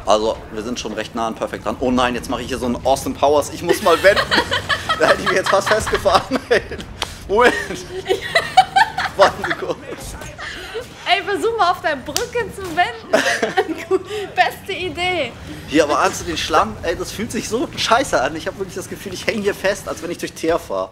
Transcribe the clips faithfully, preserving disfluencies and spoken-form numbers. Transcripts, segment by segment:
Also, wir sind schon recht nah an Perfect dran. Oh nein, jetzt mache ich hier so einen Austin Powers. Ich muss mal wenden. Da hätte ich mich jetzt fast festgefahren. Moment. Warten Sie kurz. Ey, versuch mal auf der Brücke zu wenden. Beste Idee. Hier, aber ahnst du den Schlamm? Ey, das fühlt sich so scheiße an. Ich habe wirklich das Gefühl, ich hänge hier fest, als wenn ich durch Teer fahre.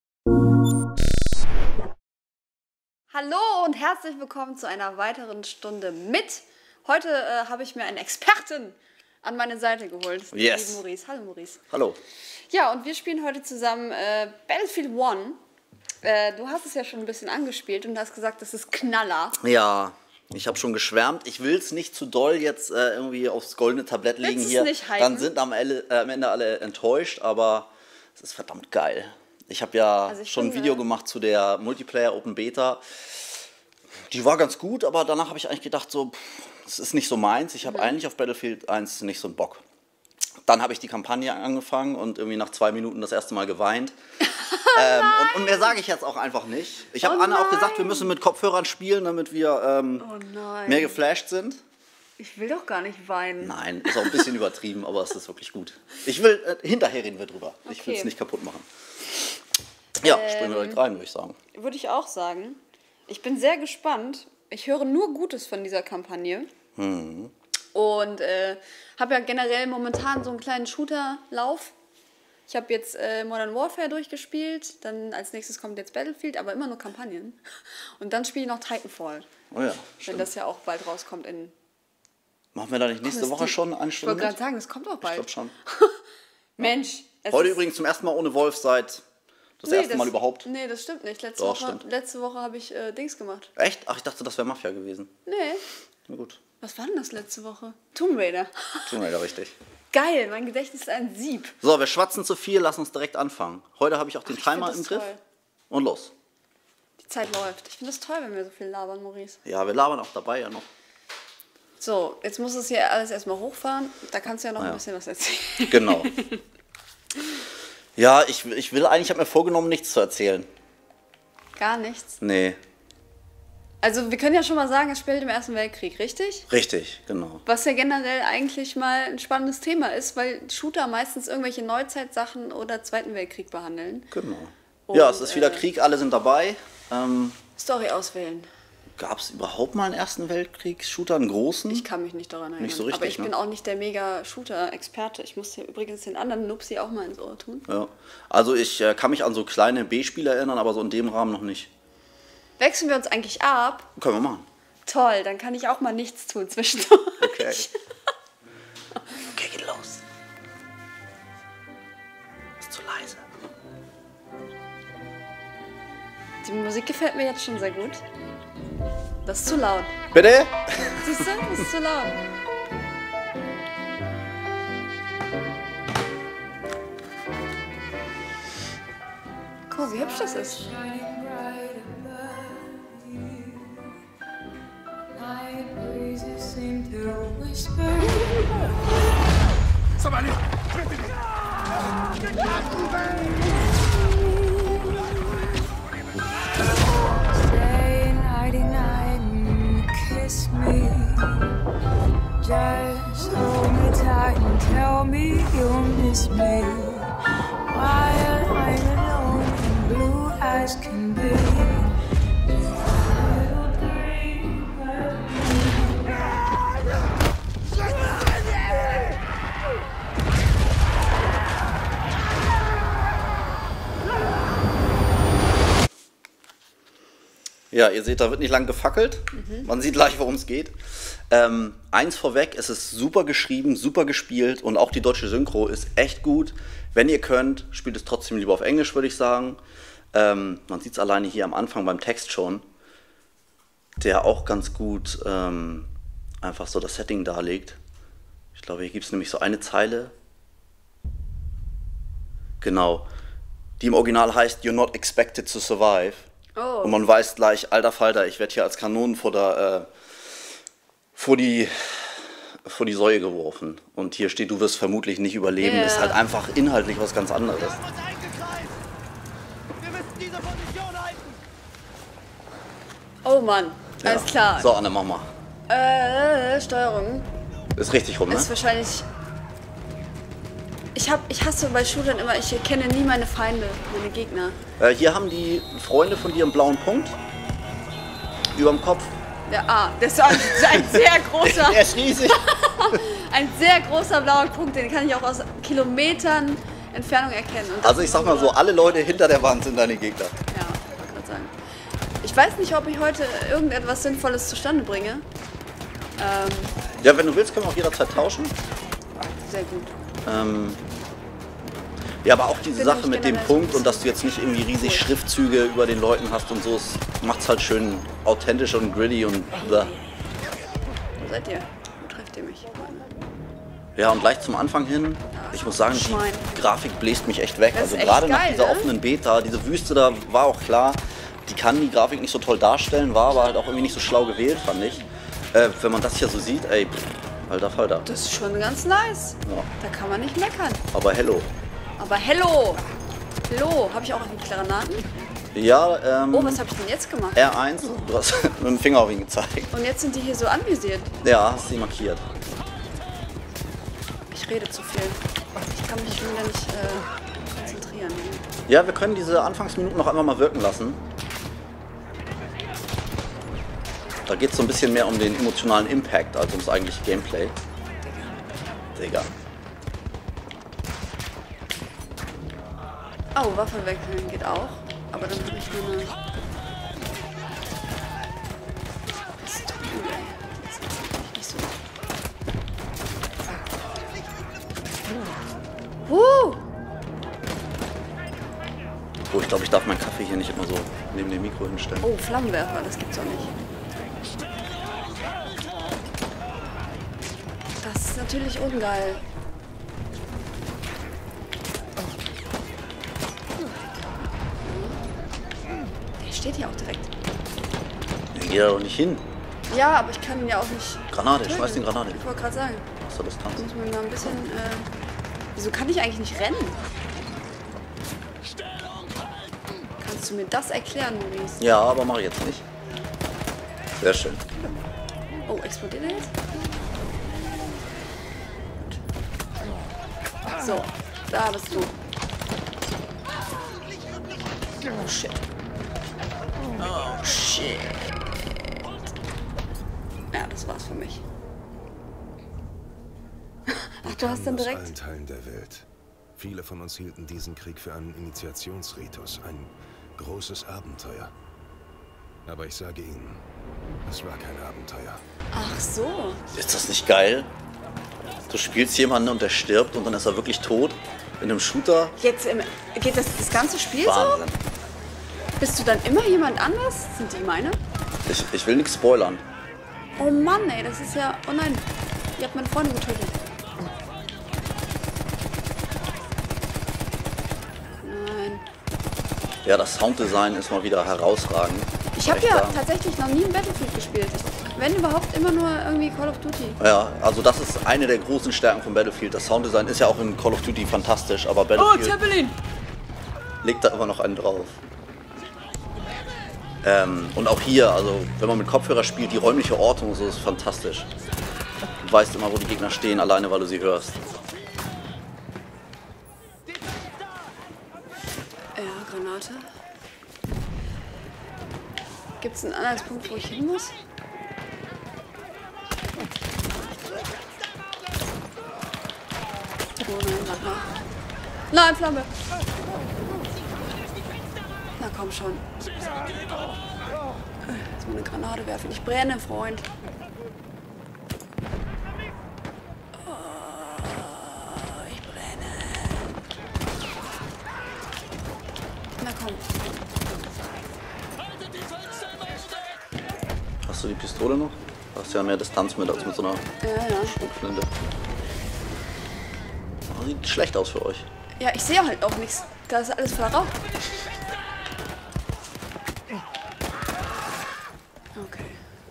Hallo und herzlich willkommen zu einer weiteren Stunde mit. Heute äh, habe ich mir einen Experten an meine Seite geholt. Yes. Lieben Maurice. Hallo Maurice. Hallo. Ja, und wir spielen heute zusammen äh, Battlefield One. Äh, du hast es ja schon ein bisschen angespielt und hast gesagt, das ist Knaller. Ja, ich habe schon geschwärmt. Ich will es nicht zu doll jetzt äh, irgendwie aufs goldene Tablett legen Willst hier. es nicht hypen? Dann sind am, Elle, äh, am Ende alle enttäuscht, aber es ist verdammt geil. Ich habe ja Also ich schon ein finde- Video gemacht zu der Multiplayer Open Beta. Die war ganz gut, aber danach habe ich eigentlich gedacht, so, es ist nicht so meins. Ich habe Mhm. eigentlich auf Battlefield eins nicht so einen Bock. Dann habe ich die Kampagne angefangen und irgendwie nach zwei Minuten das erste Mal geweint. ähm, und, und mehr sage ich jetzt auch einfach nicht. Ich habe Oh Anna auch nein. gesagt, wir müssen mit Kopfhörern spielen, damit wir ähm, Oh nein. mehr geflasht sind. Ich will doch gar nicht weinen. Nein, ist auch ein bisschen übertrieben, aber es ist wirklich gut. Ich will, äh, hinterher reden wir drüber. Ich will es Okay. nicht kaputt machen. Ja, Ähm. springen wir direkt rein, würde ich sagen. Würde ich auch sagen. Ich bin sehr gespannt. Ich höre nur Gutes von dieser Kampagne. Mhm. Und äh, habe ja generell momentan so einen kleinen Shooter-Lauf. Ich habe jetzt äh, Modern Warfare durchgespielt, dann als nächstes kommt jetzt Battlefield, aber immer nur Kampagnen. Und dann spiele ich noch Titanfall, Oh ja, wenn stimmt. das ja auch bald rauskommt in... Machen wir da nicht nächste Das Woche die- schon eine Ich Stunde wollte mit? gerade sagen, das kommt auch Ich bald. glaube schon. Mensch. es Heute ist- übrigens zum ersten Mal ohne Wolf seit das Nee, erste Mal überhaupt. Nee, das stimmt nicht. Letzte Doch, Woche, stimmt. letzte Woche habe ich äh, Dings gemacht. Echt? Ach, ich dachte, das wäre Mafia gewesen. Nee. Na gut. Was war denn das letzte Woche? Tomb Raider. Tun wir ja richtig. Geil, mein Gedächtnis ist ein Sieb. So, wir schwatzen zu viel, lass uns direkt anfangen. Heute habe ich auch den Ich Timer find im das Griff. toll. Und los. Die Zeit läuft. Ich finde das toll, wenn wir so viel labern, Maurice. Ja, wir labern auch dabei ja noch. So, jetzt muss es hier alles erstmal hochfahren. Da kannst du ja noch Ah, ein ja. bisschen was erzählen. Genau. Ja, ich, ich will eigentlich, ich habe mir vorgenommen, nichts zu erzählen. Gar nichts. Nee, Also wir können ja schon mal sagen, es spielt im Ersten Weltkrieg, richtig? richtig, genau. Was ja generell eigentlich mal ein spannendes Thema ist, weil Shooter meistens irgendwelche Neuzeitsachen oder Zweiten Weltkrieg behandeln. Genau. Und, ja, es ist wieder äh, Krieg, alle sind dabei. Ähm, Story auswählen. Gab es überhaupt mal einen Ersten Weltkrieg-Shooter, einen großen? Ich kann mich nicht daran erinnern. Nicht so richtig, Aber ich ne? bin auch nicht der Mega-Shooter-Experte. Ich muss hier übrigens den anderen Nupsi auch mal ins Ohr tun. Ja. Also ich äh, kann mich an so kleine B-Spiele erinnern, aber so in dem Rahmen noch nicht. Wechseln wir uns eigentlich ab? Können wir machen. Toll, dann kann ich auch mal nichts tun zwischendurch. Okay. Okay, geht los. Ist zu leise. Die Musik gefällt mir jetzt schon sehr gut. Das ist zu laut. Bitte? Siehst du? Das ist zu laut. Guck mal, wie hübsch das ist. Somebody! Stay nighty night and kiss me. Just hold me tight and tell me you'll miss me. While I'm alone and blue as can be. Little dream of Ja, ihr seht, da wird nicht lang gefackelt. Man sieht gleich, worum es geht. Ähm, eins vorweg, es ist super geschrieben, super gespielt und auch die deutsche Synchro ist echt gut. Wenn ihr könnt, spielt es trotzdem lieber auf Englisch, würde ich sagen. Ähm, man sieht es alleine hier am Anfang beim Text schon, der auch ganz gut ähm, einfach so das Setting darlegt. Ich glaube, hier gibt es nämlich so eine Zeile. Genau. Die im Original heißt You're not expected to survive. Oh. Und man weiß gleich, alter Falter, ich werde hier als Kanonenfutter äh, vor, die, vor die Säue geworfen. Und hier steht, du wirst vermutlich nicht überleben. Ja. Ist halt einfach inhaltlich was ganz anderes. Wir haben uns eingekreist! Wir müssen diese Position halten! Oh Mann, alles Ja. klar. So, Anne, mach mal. Äh, Steuerung. Ist richtig rum, ne? Ist wahrscheinlich... Ich, hab, ich hasse bei Shootern immer, ich kenne nie meine Feinde, meine Gegner. Äh, hier haben die Freunde von dir einen blauen Punkt. Überm Kopf. Ja, ah, das ist ein, ein sehr großer... Der ist riesig. Ein sehr großer blauer Punkt, den kann ich auch aus Kilometern Entfernung erkennen. Und das Also ich sag mal so, alle Leute hinter der Wand sind deine Gegner. Ja, ich wollte gerade sagen. Ich weiß nicht, ob ich heute irgendetwas Sinnvolles zustande bringe. Ähm, Ja, wenn du willst, können wir auch jederzeit tauschen. sehr gut. Ähm, ja, aber auch diese Bin Sache ich mit dem generell Punkt so und dass du jetzt nicht irgendwie riesig cool. Schriftzüge über den Leuten hast und so, es macht's halt schön authentisch und gritty und blah. Wo seid ihr? Wo trefft ihr mich? Ja, und gleich zum Anfang hin, ich muss sagen, Schwein. die Grafik bläst mich echt weg. Das Also ist echt gerade nach geil, dieser ne? offenen Beta, diese Wüste, da war auch klar, die kann die Grafik nicht so toll darstellen, war aber halt auch irgendwie nicht so schlau gewählt, fand ich. Äh, wenn man das hier so sieht, ey, pff, alter Falter. Das ist schon ganz nice. Ja. Da kann man nicht meckern. Aber hello. Aber hello! Hello! Habe ich auch irgendwie Granaten? Ja, ähm, Oh, was habe ich denn jetzt gemacht? R eins, du hast mit dem Finger auf ihn gezeigt. Und jetzt sind die hier so anvisiert. Ja, hast sie markiert. Ich rede zu viel. Ich kann mich wieder nicht äh, konzentrieren. Ja, wir können diese Anfangsminuten noch einmal mal wirken lassen. Da geht es so ein bisschen mehr um den emotionalen Impact als ums eigentliche Gameplay. Digga. Oh, Waffe wechseln geht auch. Aber dann habe ich nur eine Pistole. Das ist natürlich nicht so. Uh! Oh, ich glaube, ich darf meinen Kaffee hier nicht immer so neben dem Mikro hinstellen. Oh, Flammenwerfer, das gibt's auch nicht. Das ist natürlich ungeil. Der steht hier auch direkt. Der geht da doch nicht hin. Ja, aber ich kann ihn ja auch nicht. Granate, töten. schmeiß den Granate. Ich wollte gerade sagen, Aus der Distanz. muss man mal ein bisschen. Äh, wieso kann ich eigentlich nicht rennen? Kannst du mir das erklären, Maurice? Ja, aber mache ich jetzt nicht. Sehr schön. Oh, explodiert er jetzt? Gut. So, da bist du. Oh shit. Oh shit. Ja, das war's für mich. Ach, du hast dann Aus direkt. allen Teilen der Welt. Viele von uns hielten diesen Krieg für einen Initiationsritus, ein großes Abenteuer. Aber ich sage Ihnen, es war kein Abenteuer. Ach so. Ist das nicht geil? Du spielst jemanden und der stirbt und dann ist er wirklich tot. In einem Shooter. Jetzt im, geht das das ganze Spiel Wahnsinn. so? Bist du dann immer jemand anders? Sind die meine? Ich, ich will nichts spoilern. Oh Mann, ey, das ist ja. Oh nein, ihr habt meine Freunde getötet. Nein. Ja, das Sounddesign ist mal wieder herausragend. Ich habe Echt ja sagen. tatsächlich noch nie ein Battlefield gespielt. Ich, wenn überhaupt immer nur irgendwie Call of Duty. Ja, also das ist eine der großen Stärken von Battlefield. Das Sounddesign ist ja auch in Call of Duty fantastisch, aber Oh, Battlefield Zeppelin! legt da immer noch einen drauf. Ähm, und auch hier, also wenn man mit Kopfhörer spielt, die räumliche Ortung und so ist fantastisch. Du weißt immer, wo die Gegner stehen, alleine weil du sie hörst. Ja, Granate. Gibt es einen Anhaltspunkt, wo ich hin muss? Oh nein, warte mal. Nein, Flamme! Na komm schon. Lass mal eine Granate werfen. Ich brenne, Freund. Oh, ich brenne. Na komm. Hast du die Pistole noch? Du hast ja mehr Distanz mit als mit so einer Ja, ja. Schrotflinte. Oh, sieht schlecht aus für euch. Ja, ich sehe halt auch nichts. Da ist alles voller Rauch. Okay.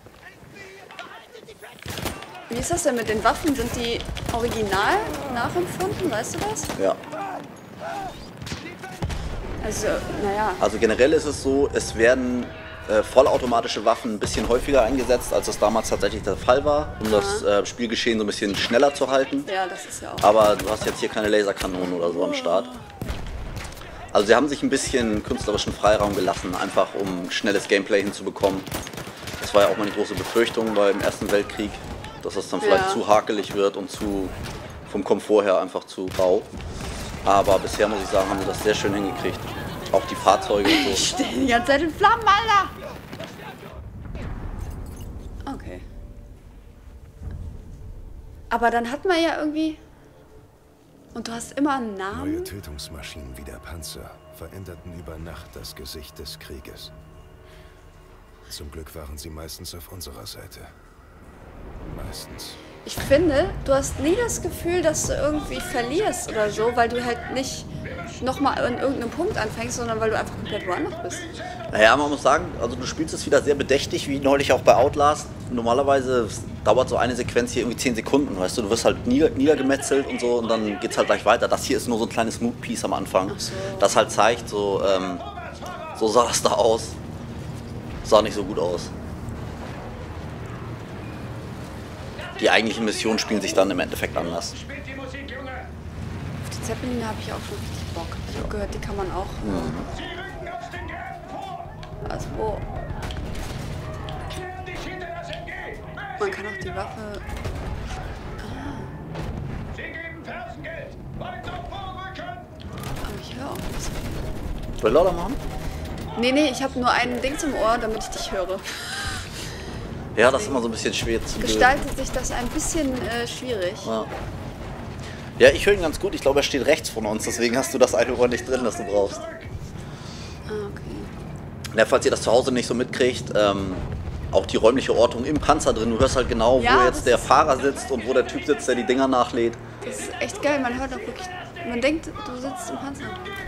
Wie ist das denn mit den Waffen? Sind die original nachempfunden? Weißt du das? Ja. Also, naja. Also generell ist es so, es werden äh, vollautomatische Waffen ein bisschen häufiger eingesetzt, als das damals tatsächlich der Fall war, um das äh, Spielgeschehen so ein bisschen schneller zu halten. Ja, das ist ja auch. Aber du hast jetzt hier keine Laserkanonen oder so am Start. Also sie haben sich ein bisschen künstlerischen Freiraum gelassen, einfach um schnelles Gameplay hinzubekommen. Das war ja auch meine große Befürchtung beim Ersten Weltkrieg, dass es dann vielleicht Ja. zu hakelig wird und zu vom Komfort her einfach zu rau. Aber bisher muss ich sagen, haben sie das sehr schön hingekriegt. Auch die Fahrzeuge und so. Stehen die ganze Zeit in Flammen, Alter! Okay. Aber dann hat man ja irgendwie... Und du hast immer einen Neue Namen? Tötungsmaschinen wie der Panzer veränderten über Nacht das Gesicht des Krieges. Zum Glück waren sie meistens auf unserer Seite. Meistens. Ich finde, du hast nie das Gefühl, dass du irgendwie verlierst oder so, weil du halt nicht nochmal an irgendeinem Punkt anfängst, sondern weil du einfach komplett woanders bist. Naja, man muss sagen, also du spielst es wieder sehr bedächtig, wie neulich auch bei Outlast. Normalerweise dauert so eine Sequenz hier irgendwie zehn Sekunden, weißt du, du wirst halt nieder, niedergemetzelt und so und dann geht's halt gleich weiter. Das hier ist nur so ein kleines Mood-Piece am Anfang, Ach so. das halt zeigt, so, ähm, so sah das da aus. Sah nicht so gut aus. Die eigentlichen Missionen spielen sich dann im Endeffekt anders. Auf die Zeppeline habe ich auch schon richtig Bock. Ich habe gehört, die kann man auch... Mhm. Also wo... Man kann auch die Waffe... Aber ich höre auch nicht so viel. Will lauter machen? Nee, nee, ich habe nur ein Ding zum Ohr, damit ich dich höre. Ja, das ist immer so ein bisschen schwer zu Gestaltet sich das ein bisschen äh, schwierig. Ja. Ja, ich höre ihn ganz gut. Ich glaube, er steht rechts von uns. Deswegen hast du das eine Ohr nicht drin, das du brauchst. Ah, okay. Ja, falls ihr das zu Hause nicht so mitkriegt, ähm, auch die räumliche Ortung im Panzer drin. Du hörst halt genau, Ja, wo das jetzt der ist- Fahrer sitzt und wo der Typ sitzt, der die Dinger nachlädt. Das ist echt geil. Man hört auch wirklich... Man denkt, du sitzt im Panzer.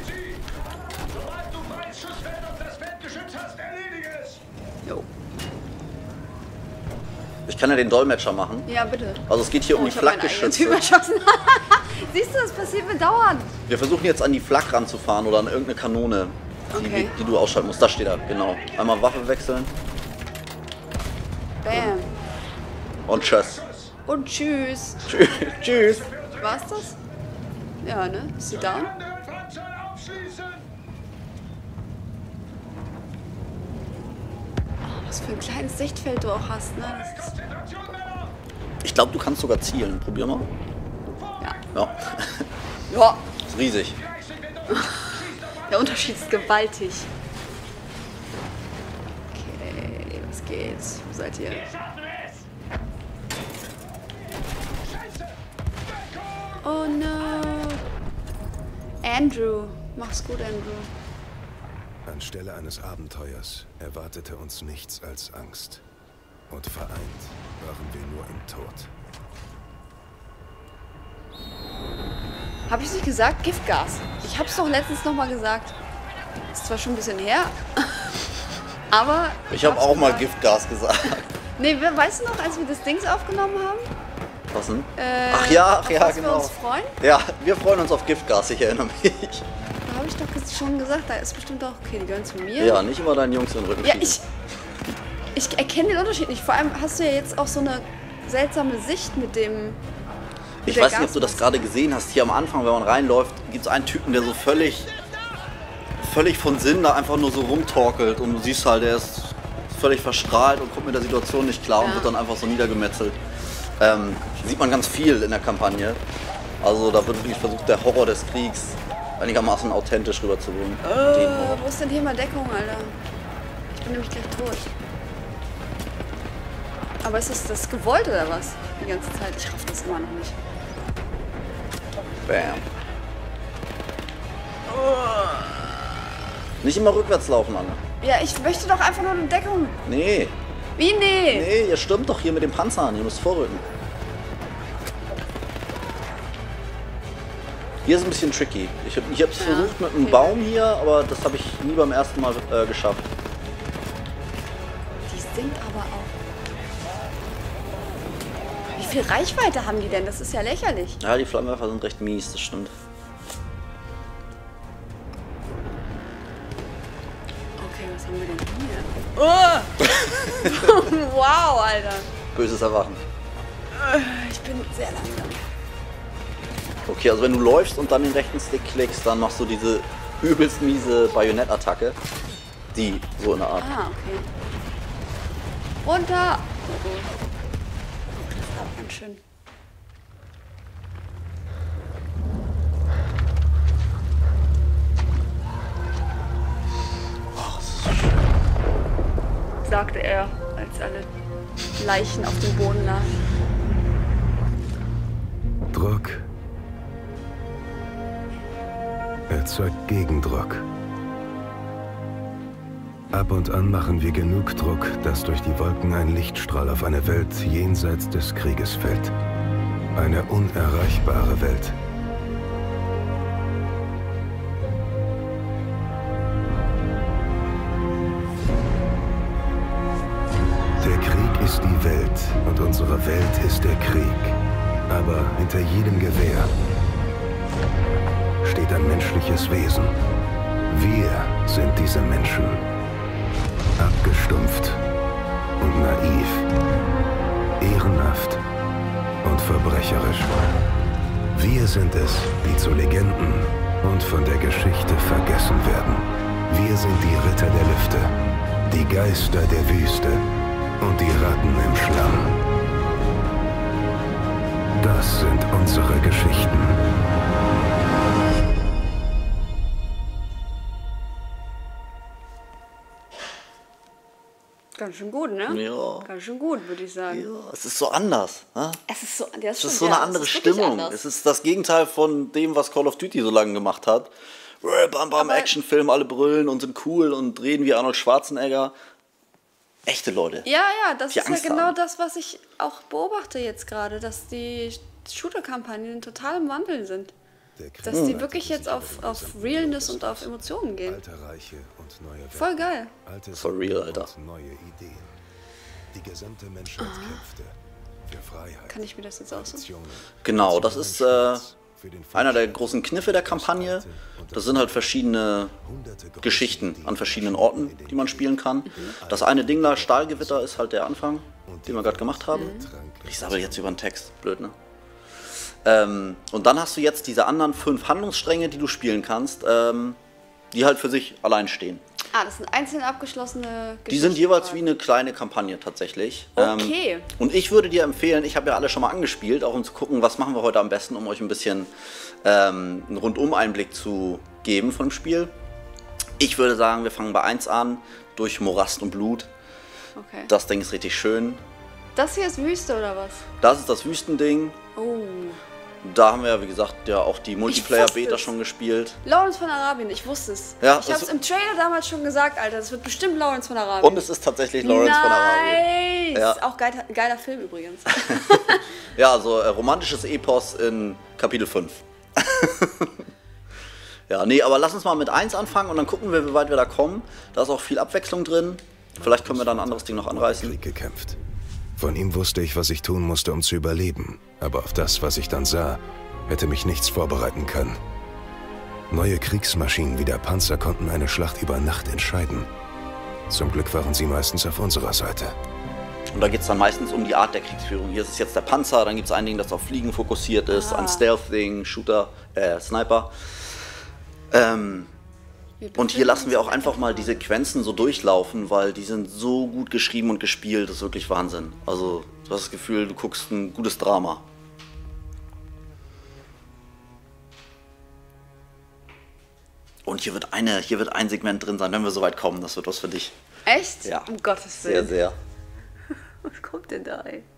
Jo. Ich kann ja den Dolmetscher machen. Ja, bitte. Also es geht hier um Oh, die ich habe meinen eigenen Typ Flakgeschütze. erschossen. Siehst du, das passiert mir dauernd. Wir versuchen jetzt an die Flak ranzufahren oder an irgendeine Kanone, die, Okay. die du ausschalten musst. Da steht er, genau. Einmal Waffe wechseln Bam. und tschüss. Und tschüss. Tschüss. War's das? Ja, ne? Ist sie down? Oh, was für ein kleines Sichtfeld du auch hast, ne? Das ist, Ich glaube, du kannst sogar zielen. Probier mal. ja. Ja, Ja. ist riesig. Der Unterschied ist gewaltig. Okay, was geht's? Wo seid ihr? Oh no. Andrew. Mach's gut, Andrew. Anstelle eines Abenteuers erwartete uns nichts als Angst. Und vereint waren wir nur im Tod. Hab ich's nicht gesagt? Giftgas. Ich hab's doch letztens noch mal gesagt. Ist zwar schon ein bisschen her, aber... Ich habe hab's auch mal gesagt. Giftgas gesagt. Nee, we- weißt du noch, als wir das Dings aufgenommen haben? Was denn? Äh, Ach ja, ach auf ja, was wir genau. uns freuen? Ja, wir freuen uns auf Giftgas, ich erinnere mich. Da habe ich doch ges- schon gesagt, da ist bestimmt auch... Okay, die gehören zu mir. Ja, nicht immer deinen Jungs in den Rücken Ja, schieben. ich... Ich erkenne den Unterschied nicht. Vor allem hast du ja jetzt auch so eine seltsame Sicht mit dem... Ich der weiß nicht, ob du das Gasmaske. gerade gesehen hast. Hier am Anfang, wenn man reinläuft, gibt es einen Typen, der so völlig, völlig von Sinn da einfach nur so rumtorkelt. Und du siehst halt, der ist völlig verstrahlt und kommt mit der Situation nicht klar und Ja. wird dann einfach so niedergemetzelt. Ähm, sieht man ganz viel in der Kampagne. Also da wird wirklich versucht, der Horror des Kriegs einigermaßen authentisch rüberzubringen. Den Äh, Horror. wo ist denn hier mal Deckung, Alter? Ich bin nämlich gleich tot. Aber ist das, das gewollt oder was? Die ganze Zeit. Ich raff das immer noch nicht. Bam. Nicht immer rückwärts laufen, Anne. Ja, ich möchte doch einfach nur eine Deckung. Nee, Wie? Nee. nee, ihr stürmt doch hier mit dem Panzer an. Ihr müsst vorrücken. Hier ist ein bisschen tricky. Ich, ich habe es Ja, versucht mit einem okay. Baum hier, aber das habe ich nie beim ersten Mal äh, geschafft. Die sind aber auch... Wie viel Reichweite haben die denn? Das ist ja lächerlich. Ja, die Flammenwerfer sind recht mies, das stimmt. Okay, was haben wir denn hier? Oh. Wow, Alter. Böses Erwachen. Ich bin sehr langsam. Okay, also wenn du läufst und dann den rechten Stick klickst, dann machst du diese übelst miese Bajonett-Attacke. Die, so in der Art. Ah, okay. Runter! Oh, oh. Das war ganz schön. Oh, das ist so schön. Sagte er, als alle Leichen auf dem Boden lagen. Druck erzeugt Gegendruck. Ab und an machen wir genug Druck, dass durch die Wolken ein Lichtstrahl auf eine Welt jenseits des Krieges fällt. Eine unerreichbare Welt. Der Krieg ist die Welt und unsere Welt ist der Krieg. Aber hinter jedem Gewehr steht ein menschliches Wesen. Wir sind diese Menschen. Abgestumpft und naiv, ehrenhaft und verbrecherisch. Wir sind es, die zu Legenden und von der Geschichte vergessen werden. Wir sind die Ritter der Lüfte, die Geister der Wüste und die Ratten im Schlamm. Das sind unsere Geschichten. Ganz schön gut, ne? Ja. Ganz schön gut, würde ich sagen. Ja, es ist so anders. Ne? Es ist so, der ist Es schon, ist so ja, eine andere es ist wirklich Stimmung. anders. Es ist das Gegenteil von dem, was Call of Duty so lange gemacht hat. Bam, bam, Aber- Actionfilm, alle brüllen und sind cool und reden wie Arnold Schwarzenegger. Echte Leute. Ja, ja, das Die ist ja Angst genau haben. das, was ich auch beobachte jetzt gerade, dass die Shooter-Kampagnen total im Wandel sind. Der Krieg Dass die breitete wirklich sich jetzt über auf, den auf gesamten Realness Globus und auf aus. Emotionen gehen. Alte Reiche und neue Welten. Voll geil. Alte For real, Sitten Alter. und neue Ideen. Die gesamte Menschheit kämpfte für Freiheit. Kann ich mir das jetzt aussuchen? Traditionen, Genau, das ist äh, für den einer der Fortschritt. großen Kniffe der Kampagne. Das sind halt verschiedene Hunderte große Geschichten Ideen, an verschiedenen Orten, die man spielen kann. Das eine Ding da, Stahlgewitter, ist halt der Anfang, den wir gerade gemacht haben. Ich sabbel jetzt über den Text, blöd, ne? Ähm, und dann hast du jetzt diese anderen fünf Handlungsstränge, die du spielen kannst, ähm, die halt für sich allein stehen. Ah, das sind einzeln abgeschlossene Geschichten. Die sind jeweils wie eine kleine Kampagne tatsächlich. Okay. Ähm, und ich würde dir empfehlen, ich habe ja alle schon mal angespielt, auch um zu gucken, was machen wir heute am besten, um euch ein bisschen ähm, einen Rundum-Einblick zu geben von dem Spiel. Ich würde sagen, wir fangen bei eins an, durch Morast und Blut. Okay. Das Ding ist richtig schön. Das hier ist Wüste oder was? Das ist das Wüstending. Oh. Da haben wir ja, wie gesagt, ja auch die Multiplayer-Beta es. schon gespielt. Lawrence von Arabien, ich wusste es. Ja, ich habe es es- im Trailer damals schon gesagt, Alter. Das wird bestimmt Lawrence von Arabien. Und es ist tatsächlich Lawrence von Arabien. Nice. Ja. Auch geiler, geiler Film übrigens. Ja, also äh, romantisches Epos in Kapitel fünf. Ja, nee, aber lass uns mal mit eins anfangen und dann gucken wir, wie weit wir da kommen. Da ist auch viel Abwechslung drin. Vielleicht können wir da ein anderes Ding noch anreißen. Krieg gekämpft. Von ihm wusste ich, was ich tun musste, um zu überleben. Aber auf das, was ich dann sah, hätte mich nichts vorbereiten können. Neue Kriegsmaschinen wie der Panzer konnten eine Schlacht über Nacht entscheiden. Zum Glück waren sie meistens auf unserer Seite. Und da geht es dann meistens um die Art der Kriegsführung. Hier ist es jetzt der Panzer, dann gibt es ein Ding, das auf Fliegen fokussiert ist, Ah. ein Stealth-Ding, Shooter, äh, Sniper. Ähm, und hier lassen wir auch einfach mal die Sequenzen so durchlaufen, weil die sind so gut geschrieben und gespielt, das ist wirklich Wahnsinn. Also du hast das Gefühl, du guckst ein gutes Drama. Und hier wird, eine, hier wird ein Segment drin sein, wenn wir so weit kommen, das wird was für dich. Echt? Ja. Um Gottes Sehr, Willen. sehr. Was kommt denn da, ey?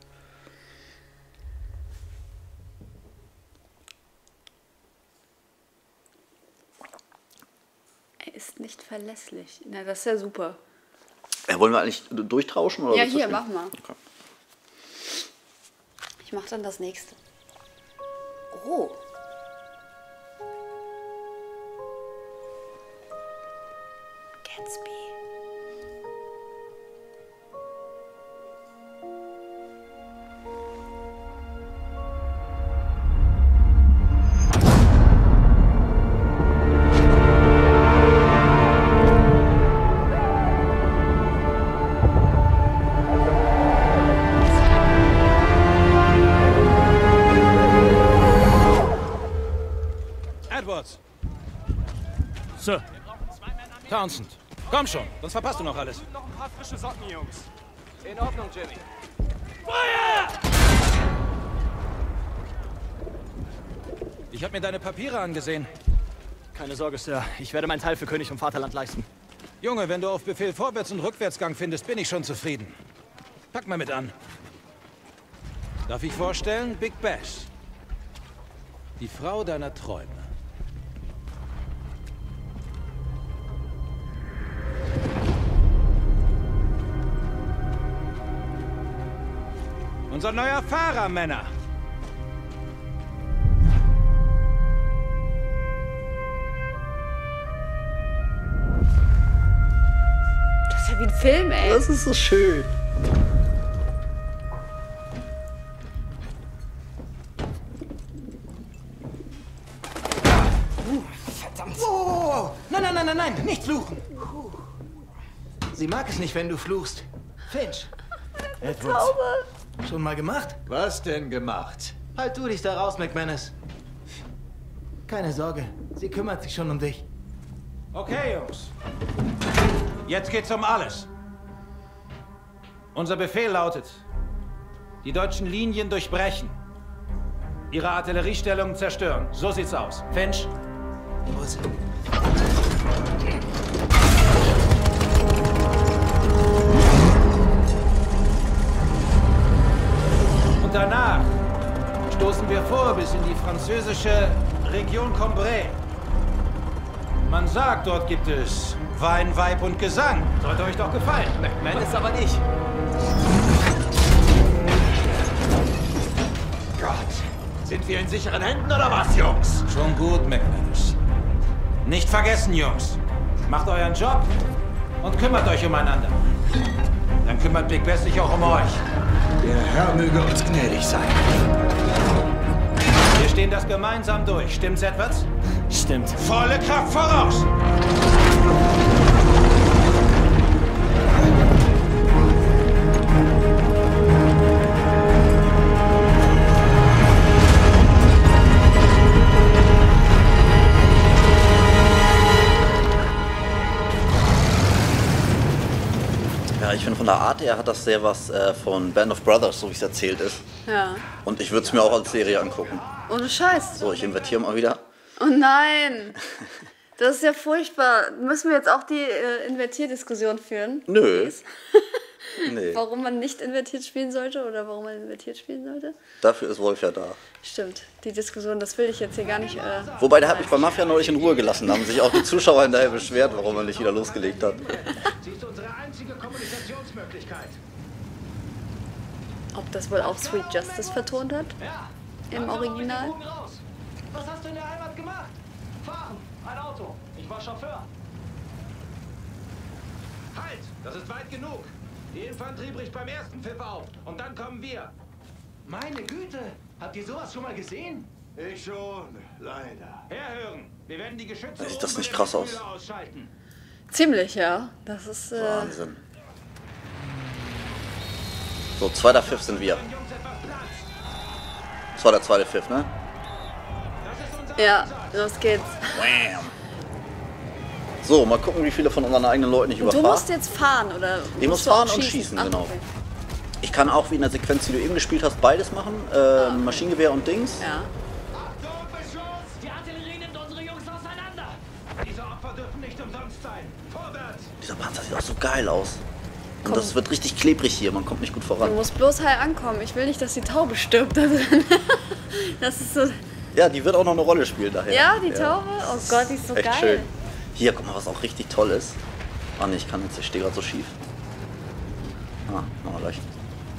Er ist nicht verlässlich. Na, das ist ja super. Ja, wollen wir eigentlich durchtauschen? Oder Ja, willst du hier, spielen? mach mal. Okay. Ich mach dann das nächste. Oh. Gatsby. kurz. Sir. Townsend. Komm schon, sonst verpasst du noch alles. Noch ein paar frische Socken, Jungs. In Ordnung, Jimmy. Ich habe mir deine Papiere angesehen. Keine Sorge, Sir. Ich werde meinen Teil für König und Vaterland leisten. Junge, wenn du auf Befehl Vorwärts- und Rückwärtsgang findest, bin ich schon zufrieden. Pack mal mit an. Darf ich vorstellen? Big Bash. Die Frau deiner Träume. Unser neuer Fahrer, Männer. Das ist ja wie ein Film, ey. Das ist so schön. Verdammt. Oh, nein, nein, nein, nein, nein, nicht fluchen. Sie mag es nicht, wenn du fluchst. Finch. Edwards. Schon mal gemacht? Was denn gemacht? Halt du dich da raus, McManus. Keine Sorge, sie kümmert sich schon um dich. Okay, Jungs. Jetzt geht's um alles. Unser Befehl lautet, die deutschen Linien durchbrechen. Ihre Artilleriestellungen zerstören. So sieht's aus. Finch. Los. Und danach stoßen wir vor bis in die französische Region Cambrai. Man sagt, dort gibt es Wein, Weib und Gesang. Sollte euch doch gefallen. McMahon ist aber nicht. Gott, sind wir in sicheren Händen oder was, Jungs? Schon gut, McManus. Nicht vergessen, Jungs. Macht euren Job und kümmert euch umeinander. Dann kümmert Big Bass sich auch um euch. Der Herr möge uns gnädig sein. Wir stehen das gemeinsam durch. Stimmt's, Edwards? Stimmt. Volle Kraft voraus! Ja, ich finde von der Art her hat das sehr was äh, von Band of Brothers, so wie es erzählt ist. Ja. Und ich würde es mir auch als Serie angucken. Ohne Scheiß. So, ich invertiere mal wieder. Oh nein. Das ist ja furchtbar. Müssen wir jetzt auch die äh, Invertierdiskussion führen? Nö. Nee. Warum man nicht invertiert spielen sollte oder warum man invertiert spielen sollte? Dafür ist Wolf ja da. Stimmt, die Diskussion, das will ich jetzt hier gar nicht... Äh, Wobei, der hat mich bei Mafia neulich in Ruhe gelassen. Da haben sich auch die Zuschauer hinterher beschwert, warum er nicht wieder losgelegt hat. Sie ist unsere einzige Kommunikationsmöglichkeit. ob das wohl auch Sweet Justice vertont hat? Ja. Im Original? Was hast du in der Heimat gemacht? Fahren. Ein Auto. Ich war Chauffeur. Halt! Das ist weit genug. Die Infanterie bricht beim ersten Pfiff auf. Und dann kommen wir. Meine Güte. Habt ihr sowas schon mal gesehen? Ich schon, leider. Herhören! Wir werden die Geschütze Sieht das oben nicht bei der krass aus? Mühle ausschalten. Ziemlich, ja. Das ist... Äh, Wahnsinn. So, zweiter Pfiff sind wir. Das war der zweite Pfiff, ne? ja, los geht's. Bam. So, mal gucken, wie viele von unseren eigenen Leuten ich Und du überfahre. musst jetzt fahren, oder? Ich musst muss du auch fahren und schießen, Ach, genau. okay. Ich kann auch, wie in der Sequenz, die du eben gespielt hast, beides machen. Äh, Maschinengewehr und Dings. Ja. Die Artillerie nimmt unsere Jungs auseinander. Diese Opfer dürfen nicht umsonst sein. Vorwärts! Dieser Panzer sieht auch so geil aus. Und Komm. das wird richtig klebrig hier, man kommt nicht gut Du voran. musst bloß heil ankommen. Ich will nicht, dass die Taube stirbt da drin. Das ist so... Ja, die wird auch noch eine Rolle spielen daher. Ja, die Taube? Oh Gott, die ist so Echt geil. schön. Hier, guck mal, was auch richtig toll ist. Ah ne, ich kann jetzt, ich stehe gerade so schief. Ah, machen wir gleich.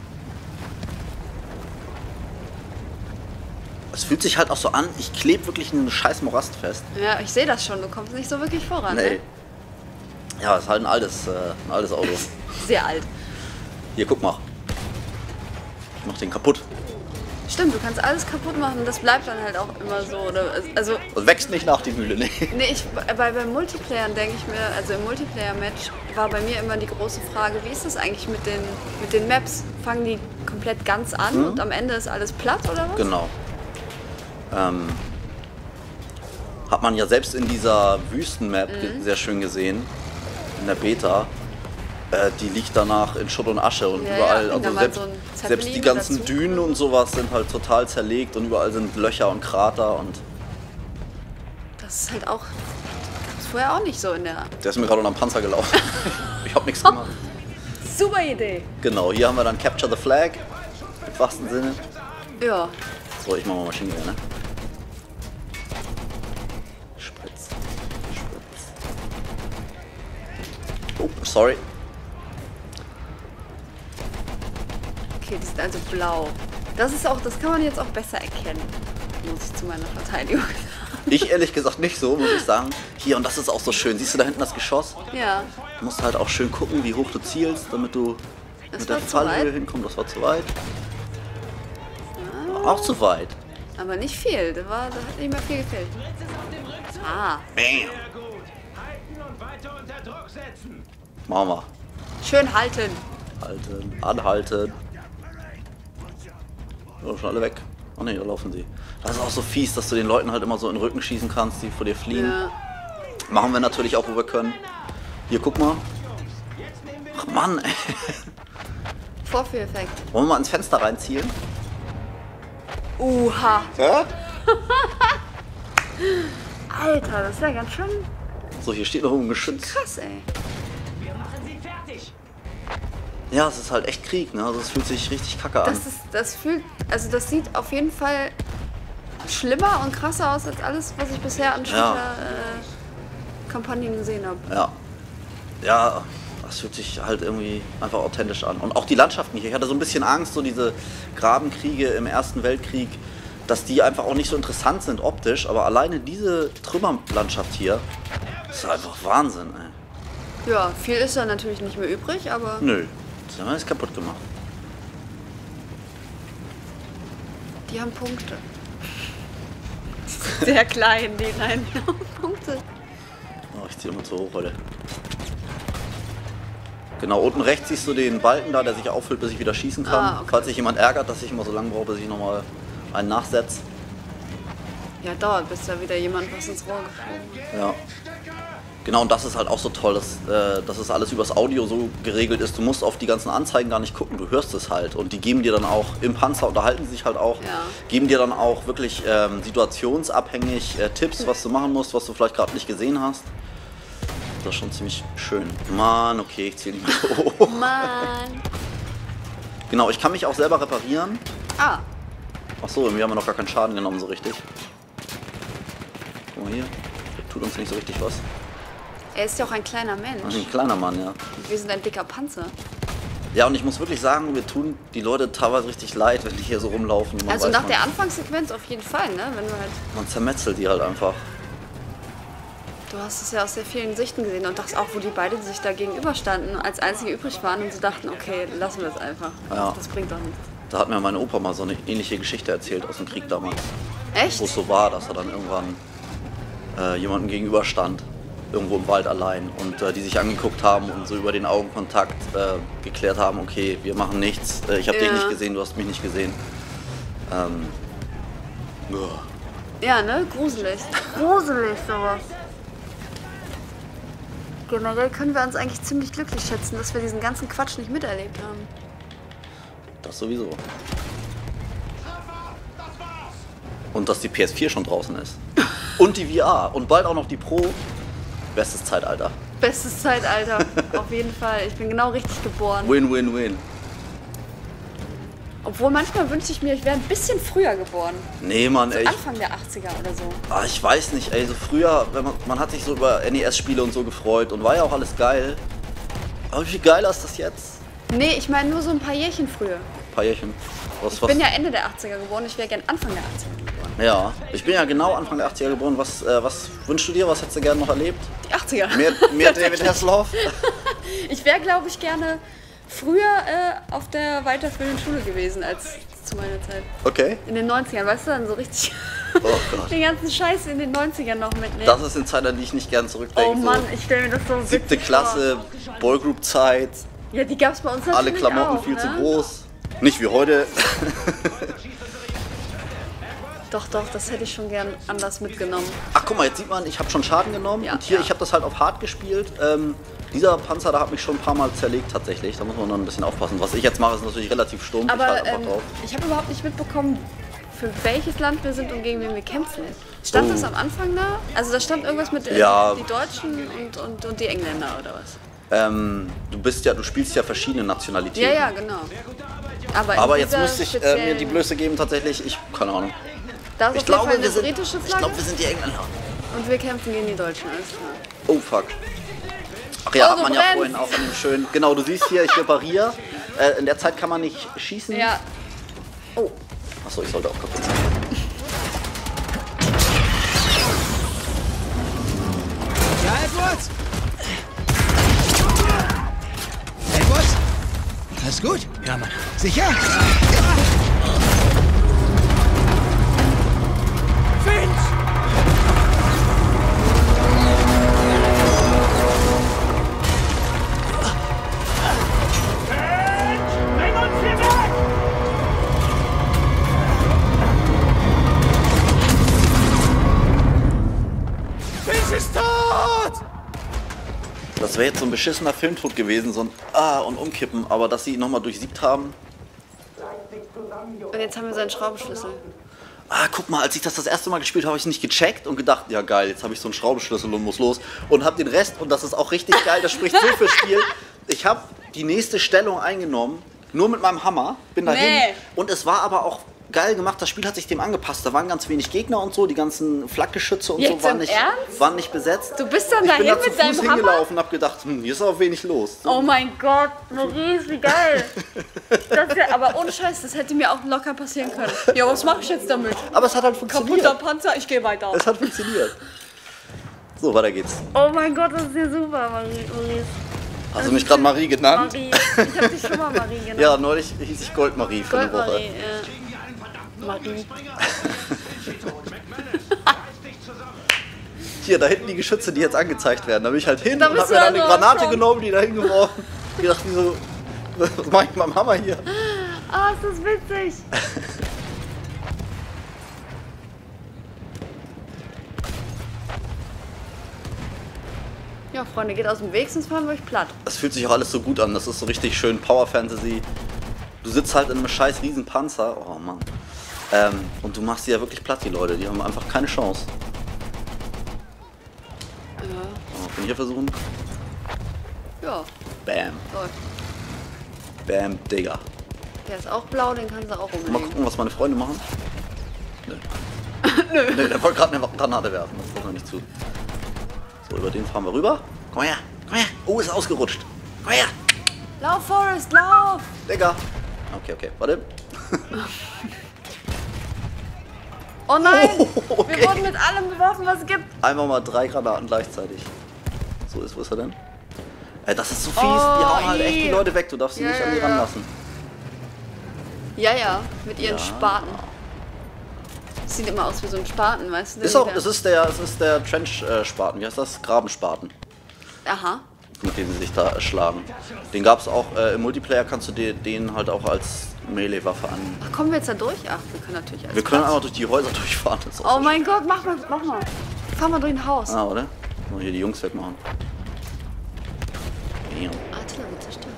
Es fühlt sich halt auch so an, ich klebe wirklich einen scheiß Morast fest. Ja, ich sehe das schon. Du kommst nicht so wirklich voran. Nee. Ne? Ja, ist halt ein altes, äh, ein altes Auto. Sehr alt. Hier, guck mal. Ich mach den kaputt. Stimmt, du kannst alles kaputt machen. Das bleibt dann halt auch immer so. Oder, also, Und wächst nicht nach die Mühle, nee. nee, ich, bei, beim Multiplayern denke ich mir, also im Multiplayer-Match war bei mir immer die große Frage, wie ist das eigentlich mit den, mit den Maps? Fangen die komplett ganz an und am Ende ist alles platt oder was? Genau. Ähm, Hat man ja selbst in dieser Wüstenmap mhm. sehr schön gesehen, in der Beta. Äh, die liegt danach in Schutt und Asche und ja, überall, ja, also selbst, so selbst die ganzen dazu. Dünen und sowas sind halt total zerlegt und überall sind Löcher und Krater und... Das ist halt auch, das ist vorher auch nicht so in der... Der ist mir gerade unter dem Panzer gelaufen. Ich hab nichts gemacht. Super Idee. Genau, hier haben wir dann Capture the Flag, im wahrsten Sinne. Ja. So, ich mach mal Maschinengewehr, ne? Spritz. Spritz. Oh, sorry. Okay, die sind also blau. Das ist auch, das kann man jetzt auch besser erkennen, muss ich zu meiner Verteidigung sagen. Ich ehrlich gesagt nicht so, muss ich sagen. Hier, und das ist auch so schön. Siehst du da hinten das Geschoss? Ja. Du musst halt auch schön gucken, wie hoch du zielst, damit du Das mit war der zu Fallhöhe weit. hinkommst. Das war zu weit. War auch zu weit. Aber nicht viel, da, war, da hat nicht mehr viel gefehlt. Ah, Bam. Gut. Halten und weiter unter Druck setzen. Machen wir. schön halten. Halten, anhalten. Oh, schon alle weg. Oh ne, da laufen sie. Das ist auch so fies, dass du den Leuten halt immer so in den Rücken schießen kannst, die vor dir fliehen. Ja. Machen wir natürlich auch, wo wir können. Hier, guck mal. Ach Mann, ey. Vorführeffekt. Wollen wir mal ins Fenster reinzielen? Uha. Ja? Alter, das ist ja ganz schön So, hier steht noch ein Geschütz. krass, ey. Wir machen sie fertig. Ja, es ist halt echt Krieg, ne? Also es fühlt sich richtig kacke an. Das ist, das fühlt, also das sieht auf jeden Fall schlimmer und krasser aus als alles, was ich bisher an Shooter-Kampagnen gesehen habe. Ja. Ja, das fühlt sich halt irgendwie einfach authentisch an. Und auch die Landschaften hier. Ich hatte so ein bisschen Angst, so diese Grabenkriege im Ersten Weltkrieg, dass die einfach auch nicht so interessant sind optisch. Aber alleine diese Trümmerlandschaft hier, ist einfach Wahnsinn, ey. Ja, viel ist da natürlich nicht mehr übrig, aber Nö, das haben wir jetzt kaputt gemacht. die haben Punkte. Sehr klein, die nein, die haben Punkte. Oh, ich ziehe immer zu hoch, Leute. Genau, unten rechts siehst du den Balken da, der sich auffüllt, bis ich wieder schießen kann. Ah, okay. Falls sich jemand ärgert, dass ich immer so lange brauche, bis ich nochmal einen nachsetze. Ja, dauert, bis da wieder jemand was ins Rohr geflogen. Ja. Genau, und das ist halt auch so toll, dass, äh, dass es alles übers Audio so geregelt ist. Du musst auf die ganzen Anzeigen gar nicht gucken, du hörst es halt. Und die geben dir dann auch, im Panzer unterhalten sie sich halt auch, Ja. geben dir dann auch wirklich ähm, situationsabhängig äh, Tipps, was du machen musst, was du vielleicht gerade nicht gesehen hast. Das ist schon ziemlich schön. Mann, okay, ich zähle nicht mehr so hoch. Mann. Genau, ich kann mich auch selber reparieren. Ah, Achso, wir haben ja noch gar keinen Schaden genommen so richtig. Guck mal hier, der tut uns nicht so richtig was. er ist ja auch ein kleiner Das Mensch. ist ein kleiner Mann, ja. Wir sind ein dicker Panzer. Ja, und ich muss wirklich sagen, wir tun die Leute teilweise richtig leid, wenn die hier so rumlaufen. Und man Also weiß, nach man, der Anfangssequenz auf jeden Fall, ne? Wenn du halt, man zermetzelt die halt einfach. du hast es ja aus sehr vielen Sichten gesehen und das auch, wo die beiden sich da gegenüberstanden, als einzige übrig waren und sie dachten, okay, lassen wir es einfach. Ja. Das bringt doch nichts. Da hat mir meine Opa mal so eine ähnliche Geschichte erzählt aus dem Krieg damals. Echt? Wo es so war, dass er dann irgendwann äh, jemandem gegenüberstand, irgendwo im Wald allein. Und äh, die sich angeguckt haben und so über den Augenkontakt äh, geklärt haben, okay, wir machen nichts, äh, ich habe Ja. dich nicht gesehen, du hast mich nicht gesehen. Ähm, uah. Ja, ne? Gruselig. Gruselig sowas. Generell können wir uns eigentlich ziemlich glücklich schätzen, dass wir diesen ganzen Quatsch nicht miterlebt haben. Das sowieso. Und dass die P S vier schon draußen ist. Und die V R. Und bald auch noch die Pro. Bestes Zeitalter. Bestes Zeitalter, auf jeden Fall. Ich bin genau richtig geboren. Win, win, win. Obwohl manchmal wünsche ich mir, ich wäre ein bisschen früher geboren. Nee, Mann, ey. Ich, Anfang der achtziger oder so. ah, ich weiß nicht, ey. So früher, wenn man, man hat sich so über N E S-Spiele und so gefreut. Und war ja auch alles geil. Aber wie viel geiler ist das jetzt? Nee, ich meine nur so ein paar Jährchen früher. Ein paar Jährchen. Was, Ich was? bin ja Ende der achtziger geboren, ich wäre gern Anfang der achtziger geboren. Ja, ich bin ja genau Anfang der achtziger geboren. Was, äh, was wünschst du dir? Was hättest du gerne noch erlebt? Die achtziger. Mehr, mehr David Hasselhoff? Ich wäre, glaube ich, gerne früher äh, auf der weiterführenden Schule gewesen als zu meiner Zeit. Okay. In den neunzigern, weißt du, dann so richtig Oh Gott. den ganzen Scheiß in den neunzigern noch mitnehmen. Das ist eine Zeit, an die ich nicht gern zurückdenke. Oh Mann, so ich stelle mir das so siebte witzig Klasse, Boygroup-Zeit, vor. Ja, die gab es bei uns natürlich alle Klamotten auch, viel ne? zu groß. Nicht wie heute. Doch, doch, das hätte ich schon gern anders mitgenommen. Ach, guck mal, jetzt sieht man, ich habe schon Schaden genommen. Ja, und hier, ja. ich habe das halt auf hart gespielt. Ähm, dieser Panzer, da hat mich schon ein paar Mal zerlegt tatsächlich. Da muss man noch ein bisschen aufpassen. Was ich jetzt mache, ist natürlich relativ stumpf. Aber ich halt einfach ähm, drauf. ich habe überhaupt nicht mitbekommen, für welches Land wir sind und gegen wen wir kämpfen. Stand Oh. das am Anfang da? Also da stand irgendwas mit äh, Ja. die Deutschen und, und, und die Engländer oder was? Ähm, du bist ja, du spielst ja verschiedene Nationalitäten. Ja, ja, genau. Aber, in Aber jetzt dieser müsste ich äh, mir speziellen- die Blöße geben tatsächlich. Ich, keine Ahnung. Da ist Ich auf jeden glaube, Fall eine wir sind, britische ich Flagge glaube, wir sind die Engländer. und wir kämpfen gegen die Deutschen, alles klar. Oh, fuck. Ach ja, Oh, hat so man ja brennt. vorhin auch in dem schönen... Genau, du siehst hier, ich repariere. Äh, in der Zeit kann man nicht schießen. Ja. Oh. Achso, ich sollte auch kaputt sein. Ja, Edwards! Edwards? Alles gut? Ja, Mann. Sicher? Vince! Bring uns hier weg! Vince ist tot! Das wäre jetzt so ein beschissener Filmtod gewesen, so ein Ah und Umkippen. Aber dass sie ihn nochmal durchsiebt haben... Und jetzt haben wir seinen Schraubenschlüssel. Ah, guck mal, als ich das das erste Mal gespielt habe, habe ich es nicht gecheckt und gedacht, ja geil, jetzt habe ich so einen Schraubenschlüssel und muss los. Und habe den Rest, und das ist auch richtig geil, das spricht so fürs Spiel. Ich habe die nächste Stellung eingenommen, nur mit meinem Hammer, bin dahin. Nee. Und es war aber auch geil gemacht, das Spiel hat sich dem angepasst. Da waren ganz wenig Gegner und so, die ganzen Flakgeschütze und Jetzt so waren im nicht, Ernst? waren nicht besetzt. Du bist dann ich bin dahin da zu mit Fuß deinem Hammer? hingelaufen und habe gedacht, hm, hier ist auch wenig los. So. Oh mein Gott, Maurice, wie geil. Das ist ja, aber ohne Scheiß, das hätte mir auch locker passieren können. Ja, was mache ich jetzt damit? Aber es hat halt funktioniert. Kaputter Panzer, ich gehe weiter. Es hat funktioniert. So, weiter geht's. Oh mein Gott, das ist ja super, Maurice. Hast du mich gerade Marie genannt? Marie. Ich hab dich schon mal Marie genannt. Ja, neulich hieß ich Goldmarie für eine Woche. Goldmarie, ja. Marie. Hier, da hinten die Geschütze, die jetzt angezeigt werden. Da bin ich halt hin Da und bist hab mir du dann eine also Granate schon. genommen, die da hingeworfen. Ich dachte, wieso, was mach ich mit meinem Hammer hier? Ah, ist das witzig. Ja, Freunde, geht aus dem Weg, sonst fahren wir euch platt. Das fühlt sich auch alles so gut an. Das ist so richtig schön Power Fantasy. Du sitzt halt in einem scheiß Riesenpanzer. Oh Mann. Ähm, und du machst sie ja wirklich platt, die Leute. Die haben einfach keine Chance. Ja. Oh, können wir hier versuchen? Ja, Bam. läuft. Bam, Digga. Der ist auch blau, den kannst du auch Mal umlegen. gucken, was meine Freunde machen. Nö. Nö. Nö, der wollte gerade eine Granate werfen. Das trifft noch nicht zu. So, über den fahren wir rüber. Komm her, komm her. Oh, ist ausgerutscht. Komm her. Lauf, Forrest, lauf! Digga. Okay, okay, warte. Oh nein! Oh, okay. Wir wurden mit allem beworfen, was es gibt. Einmal mal drei Granaten gleichzeitig. So ist, wo ist er denn? Ey, das ist so fies. Oh, die hauen halt echt die ih. Leute weg. Du darfst sie Ja, nicht ja, an die ja. ranlassen. Ja, ja, mit ihren Ja. Spaten. Das sieht immer aus wie so ein Spaten, weißt du? Ist auch, es ist der, es ist der Trench-Spaten. Wie heißt das? Grabenspaten. Aha. Mit denen sie sich da schlagen. Den gab es auch äh, im Multiplayer. Kannst du dir den halt auch als Melee-Waffe an. Ach, kommen wir jetzt da durch? Ach, wir können natürlich alles. Wir können Platz. einfach durch die Häuser durchfahren. Das ist auch Oh so mein Gott, mach mal, mach mal. Fahr mal durch ein Haus. Ah, oder? Mal hier die Jungs wegmachen. Bam. Artillerie wird zerstört.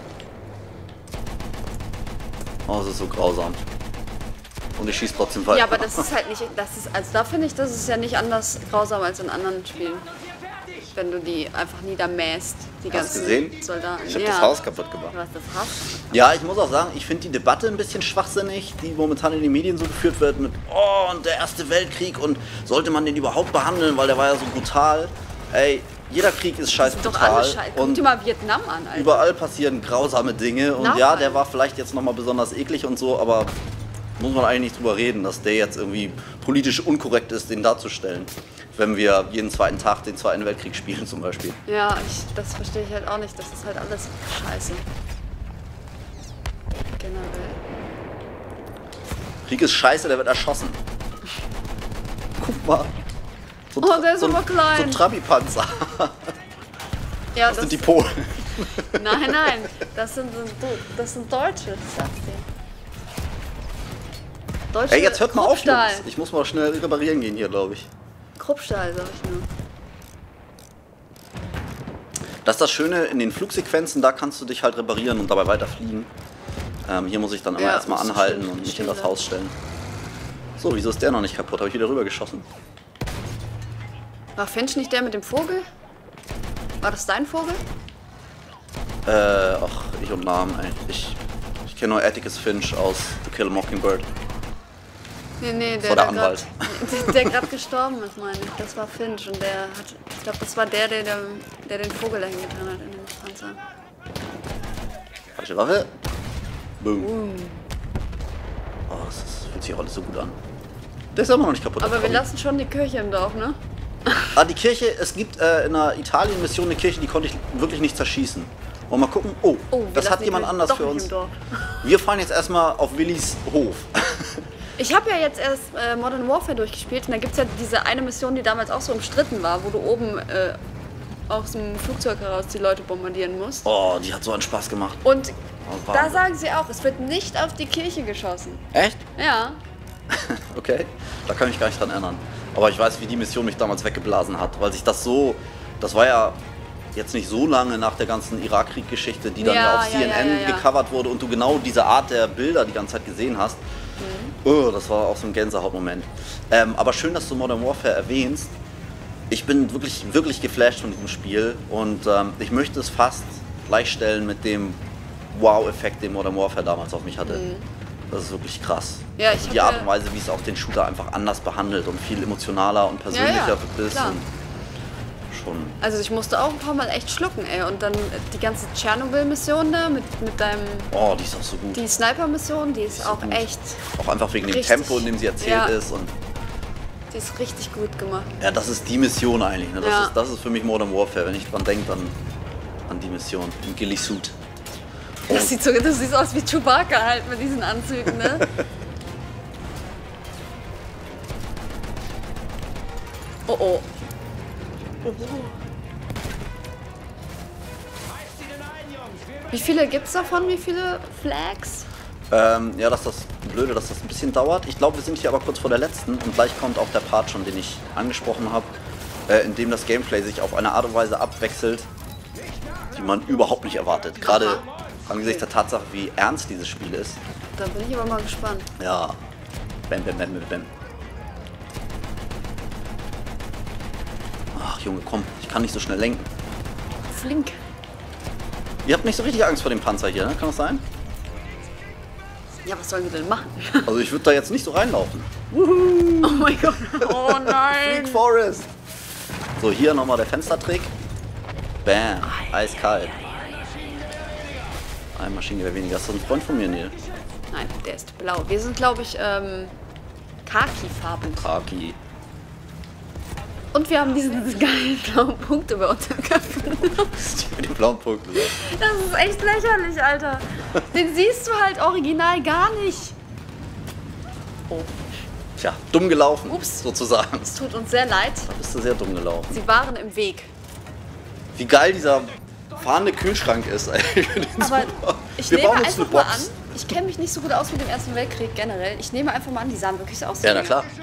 Oh, das ist so grausam. Und ich schieße trotzdem weiter. Ja, aber das ist halt nicht, das ist, also da finde ich, das ist ja nicht anders grausam als in anderen Spielen. Wenn du die einfach niedermähst, die Hast du ganzen gesehen? Soldaten. Ich habe ja. das Haus kaputt gemacht. Du hast das Haus. Ja, ich muss auch sagen, ich finde die Debatte ein bisschen schwachsinnig, die momentan in den Medien so geführt wird mit oh, und der Erste Weltkrieg und sollte man den überhaupt behandeln, weil der war ja so brutal. Ey, jeder Krieg ist scheiß Doch brutal. alle Scheiße. Guck Und dir mal Vietnam an, Alter. überall passieren grausame Dinge. Und Napalm. ja, der war vielleicht jetzt nochmal besonders eklig und so, aber muss man eigentlich nicht drüber reden, dass der jetzt irgendwie politisch unkorrekt ist, den darzustellen. Wenn wir jeden zweiten Tag den Zweiten Weltkrieg spielen zum Beispiel. Ja, ich, das verstehe ich halt auch nicht. Das ist halt alles scheiße. Generell. Krieg ist scheiße, der wird erschossen. Guck mal. So, Oh, der ist so, aber klein. So ein Trabi-Panzer. Ja, Das sind die Polen. Nein, nein, das sind, das sind Deutsche, ich sag's dir. Deutsche Ey, jetzt hört mal auf, Kruppstahl. Jungs. Ich muss mal schnell reparieren gehen hier, glaube ich. Kruppstahl, sag ich nur. Das ist das Schöne, in den Flugsequenzen, da kannst du dich halt reparieren und dabei weiter fliegen. Ähm, hier muss ich dann immer Ja, erstmal das anhalten stimmt, und mich in stimmt, das ja. Haus stellen. So, wieso ist der noch nicht kaputt? Habe ich wieder rüber geschossen? War Finch nicht der mit dem Vogel? War das dein Vogel? Äh, ach, ich und Namen, ey. Ich, ich kenne nur Atticus Finch aus To Kill a Mockingbird. Nee, nee, Das der, war der der Anwalt. grad- der gerade gestorben ist, meine ich. Das war Finch und der hat, ich glaube, das war der, der, der, der den Vogel dahin getan hat in den Panzer. Falsche Waffe. Boom. Oh, das ist, fühlt sich auch alles so gut an. Der ist immer noch nicht kaputt. Aber der wir Kombi. lassen schon die Kirche im Dorf, ne? Ah, die Kirche, es gibt äh, in einer Italien-Mission eine Kirche, die konnte ich wirklich nicht zerschießen. Und mal gucken, oh, Oh, wir das hat lassen die jemand Kirche anders doch für nicht uns. im Dorf. Wir fahren jetzt erstmal auf Willys Hof. Ich habe ja jetzt erst äh, Modern Warfare durchgespielt und da gibt es ja diese eine Mission, die damals auch so umstritten war, wo du oben äh, aus dem Flugzeug heraus die Leute bombardieren musst. Oh, die hat so einen Spaß gemacht. Und Oh, da Wahnsinn. sagen sie auch, es wird nicht auf die Kirche geschossen. Echt? Ja. Okay, da kann ich mich gar nicht dran erinnern. Aber ich weiß, wie die Mission mich damals weggeblasen hat, weil sich das so, das war ja jetzt nicht so lange nach der ganzen Irakkrieg-Geschichte, die dann ja, Ja, auf ja, C N N ja, ja, ja. gecovert wurde und du genau diese Art der Bilder die ganze Zeit gesehen hast. Mhm. Oh, das war auch so ein Gänsehautmoment. Ähm, aber schön, dass du Modern Warfare erwähnst. Ich bin wirklich, wirklich geflasht von diesem Spiel und ähm, ich möchte es fast gleichstellen mit dem Wow-Effekt, den Modern Warfare damals auf mich hatte. Mhm. Das ist wirklich krass. Ja, ich also hab die Art ja- und Weise, wie es auch den Shooter einfach anders behandelt und viel emotionaler und persönlicher Ja, ja, ist. klar. Und schon. Also ich musste auch ein paar Mal echt schlucken, ey. Und dann die ganze Tschernobyl-Mission da mit, mit deinem... Oh, die ist auch so gut. Die Sniper-Mission, die ist, ist so auch gut. echt... Auch einfach wegen dem richtig- Tempo, in dem sie erzählt ja. ist. Und Die ist richtig gut gemacht. ja, das ist die Mission eigentlich. Ne? Das, Ja. ist, das ist für mich Modern Warfare. Wenn ich dran denke, dann an die Mission im Ghillie-Suit. Das sieht so, du siehst aus wie Chewbacca halt mit diesen Anzügen, ne? Oh oh. Wie viele gibt's davon? Wie viele Flags? Ähm, ja, das ist das Blöde, dass das ein bisschen dauert. Ich glaube, wir sind hier aber kurz vor der letzten und gleich kommt auch der Part schon, den ich angesprochen habe, äh, in dem das Gameplay sich auf eine Art und Weise abwechselt, die man überhaupt nicht erwartet. Gerade Aha. angesichts der Tatsache, wie ernst dieses Spiel ist. Da bin ich aber mal gespannt. Ja. Bam, bam, bam, bam, bam. Ach, Junge, komm, ich kann nicht so schnell lenken. Flink. Ihr habt nicht so richtig Angst vor dem Panzer hier, ne? Kann das sein? Ja, was sollen wir denn machen? Also ich würde da jetzt nicht so reinlaufen. Oh mein Gott. Oh nein. Fleet Forest. So, hier nochmal der Fenstertrick. Bam, eiskalt. Ein Maschinengewehr weniger. Ist das ein Freund von mir, Neil? Nein, der ist blau. Wir sind, glaube ich, ähm, Khaki-Farben. Khaki. Und wir haben diesen, diesen geilen blauen Punkt über unseren Köpfen. Mit dem blauen Punkt. Oder? Das ist echt lächerlich, Alter. Den siehst du halt original gar nicht. Oh, Tja, dumm gelaufen, Ups. sozusagen. es tut uns sehr leid. Da bist du sehr dumm gelaufen. Sie waren im Weg. Wie geil dieser fahrende Kühlschrank ist. Ey. Ich find den Aber super. ich Wir nehme bauen uns eine einfach mal Box. an, ich kenne mich nicht so gut aus mit dem Ersten Weltkrieg generell. Ich nehme einfach mal an, die sahen wirklich so aus. Ja, na klar.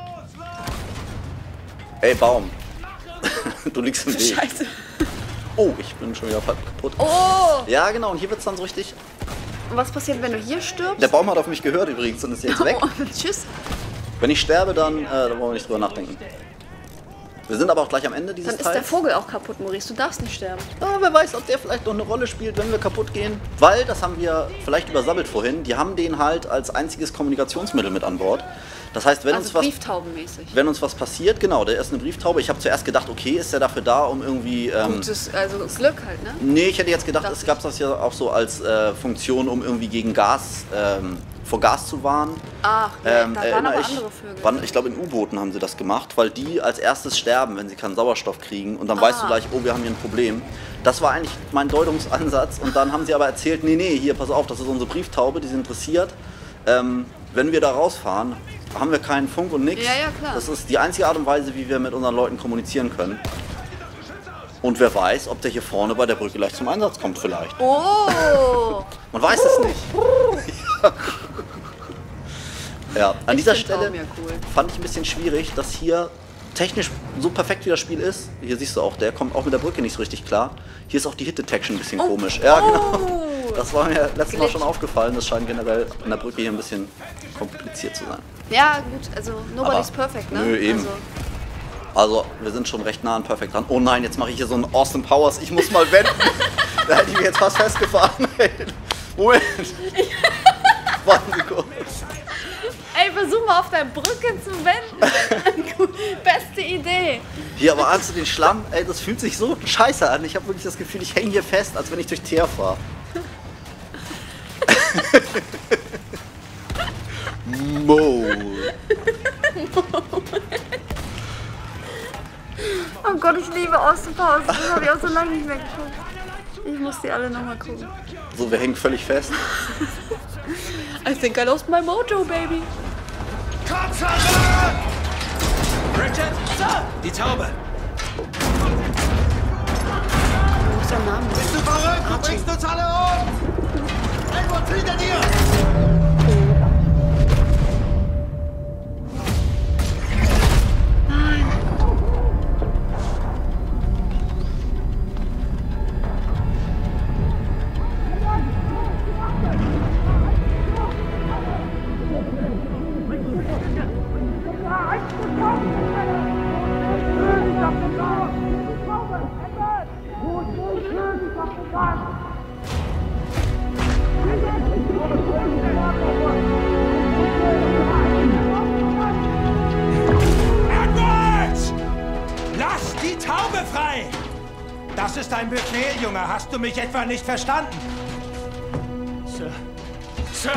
Ey, Baum. Du liegst im Weg. Scheiße. Oh, ich bin schon wieder kaputt. Oh! Ja, genau. Und hier wird es dann so richtig... Und was passiert, wenn du hier stirbst? Der Baum hat auf mich gehört übrigens und ist jetzt weg. Oh, tschüss. Wenn ich sterbe, dann äh, da wollen wir nicht drüber nachdenken. Wir sind aber auch gleich am Ende dieses Dann ist der Teils. Vogel auch kaputt, Maurice. Du darfst nicht sterben. Ah, wer weiß, ob der vielleicht noch eine Rolle spielt, wenn wir kaputt gehen. Weil, das haben wir vielleicht übersammelt vorhin, die haben den halt als einziges Kommunikationsmittel mit an Bord. Das heißt, wenn, Also uns was, brieftaubenmäßig. wenn uns was passiert, genau, der ist eine Brieftaube. Ich habe zuerst gedacht, okay, ist der dafür da, um irgendwie... Ähm, Gutes, also Glück halt, ne? Nee, ich hätte jetzt gedacht, Dachte es gab das ja auch so als äh, Funktion, um irgendwie gegen Gas, ähm, vor Gas zu warnen. Ach, ja, Ähm, da waren erinnere aber ich, andere Vögel. wann, ich glaube, in U-Booten haben sie das gemacht, weil die als erstes sterben, wenn sie keinen Sauerstoff kriegen. Und dann weißt du Ah. gleich, oh, wir haben hier ein Problem. Das war eigentlich mein Deutungsansatz. Und dann haben sie aber erzählt, nee, nee, hier, pass auf, das ist unsere Brieftaube, die ist interessiert. Ähm, wenn wir da rausfahren, haben wir keinen Funk und nix. Ja, ja, klar. Das ist die einzige Art und Weise, wie wir mit unseren Leuten kommunizieren können. Und wer weiß, ob der hier vorne bei der Brücke gleich zum Einsatz kommt vielleicht. Oh! Man weiß es nicht. Ja, an Ich dieser find's Stelle auch mehr cool. fand ich ein bisschen schwierig, dass hier technisch so perfekt wie das Spiel ist. Hier siehst du auch, der kommt auch mit der Brücke nicht so richtig klar. Hier ist auch die Hit-Detection ein bisschen Oh. komisch. Ja, genau. Oh. Das war mir letztes Mal Glitch. schon aufgefallen. Das scheint generell an der Brücke hier ein bisschen kompliziert zu sein. Ja, gut, also nobody's Aber perfect, ne? nö, eben. Also, Also, wir sind schon recht nah an perfekt dran. Oh nein, jetzt mache ich hier so einen Austin Powers. Ich muss mal wenden. Da hätte ich mich jetzt fast festgefahren. Moment. Warten Sie kurz. ey, versuch mal auf der Brücke zu wenden. Beste Idee. Hier, aber ahnst du den Schlamm? Ey, das fühlt sich so scheiße an. Ich habe wirklich das Gefühl, ich hänge hier fest, als wenn ich durch Teer fahre. Mo. Oh Gott, ich liebe Austin Powers. Das habe ich auch so lange nicht mehr geguckt. Ich muss die alle nochmal gucken. So, wir hängen völlig fest. I think I lost my mojo, baby. Kopfhörer! Richard, Sir! Die Taube! Wo ist der Name? Bist du verrückt? Du bringst uns alle um! Edward, hinter dir! Edward! Lass die Taube frei! Das ist ein Befehl, Junge. Hast du mich etwa nicht verstanden? Sir. Sir!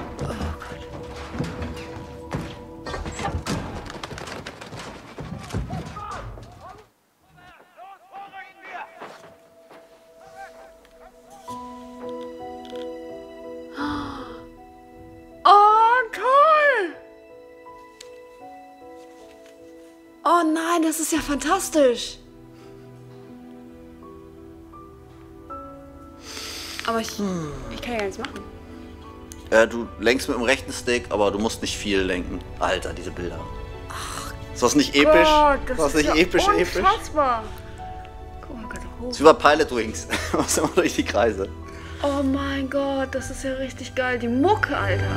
Oh, toll! Oh nein, das ist ja fantastisch. Aber ich, ich kann ja nichts machen. Äh, du lenkst mit dem rechten Stick, aber du musst nicht viel lenken. Alter, diese Bilder. Ist das nicht episch? Gott, ist das nicht ja episch, episch? unfassbar. Guck mal, Gott, hoch. ist wie bei Pilot Wings. Du machst immer durch die Kreise. Oh mein Gott, das ist ja richtig geil. Die Mucke, Alter.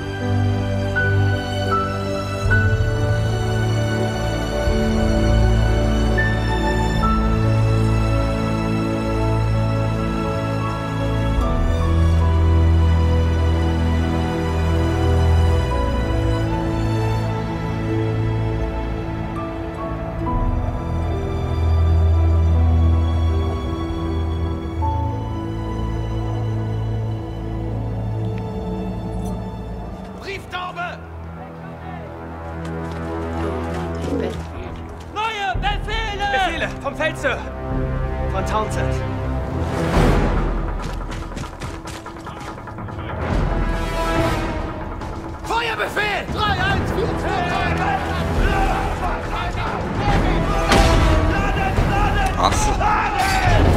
Brieftaube! Neue Befehle! Befehle vom Feld, Sir. Von Townsend. Feuerbefehl! drei eins vier zwei Achso.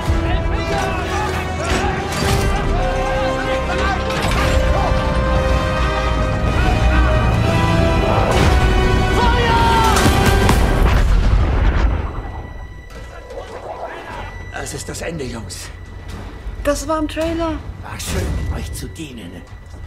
Das ist das Ende, Jungs. Das war im Trailer. War schön, euch zu dienen.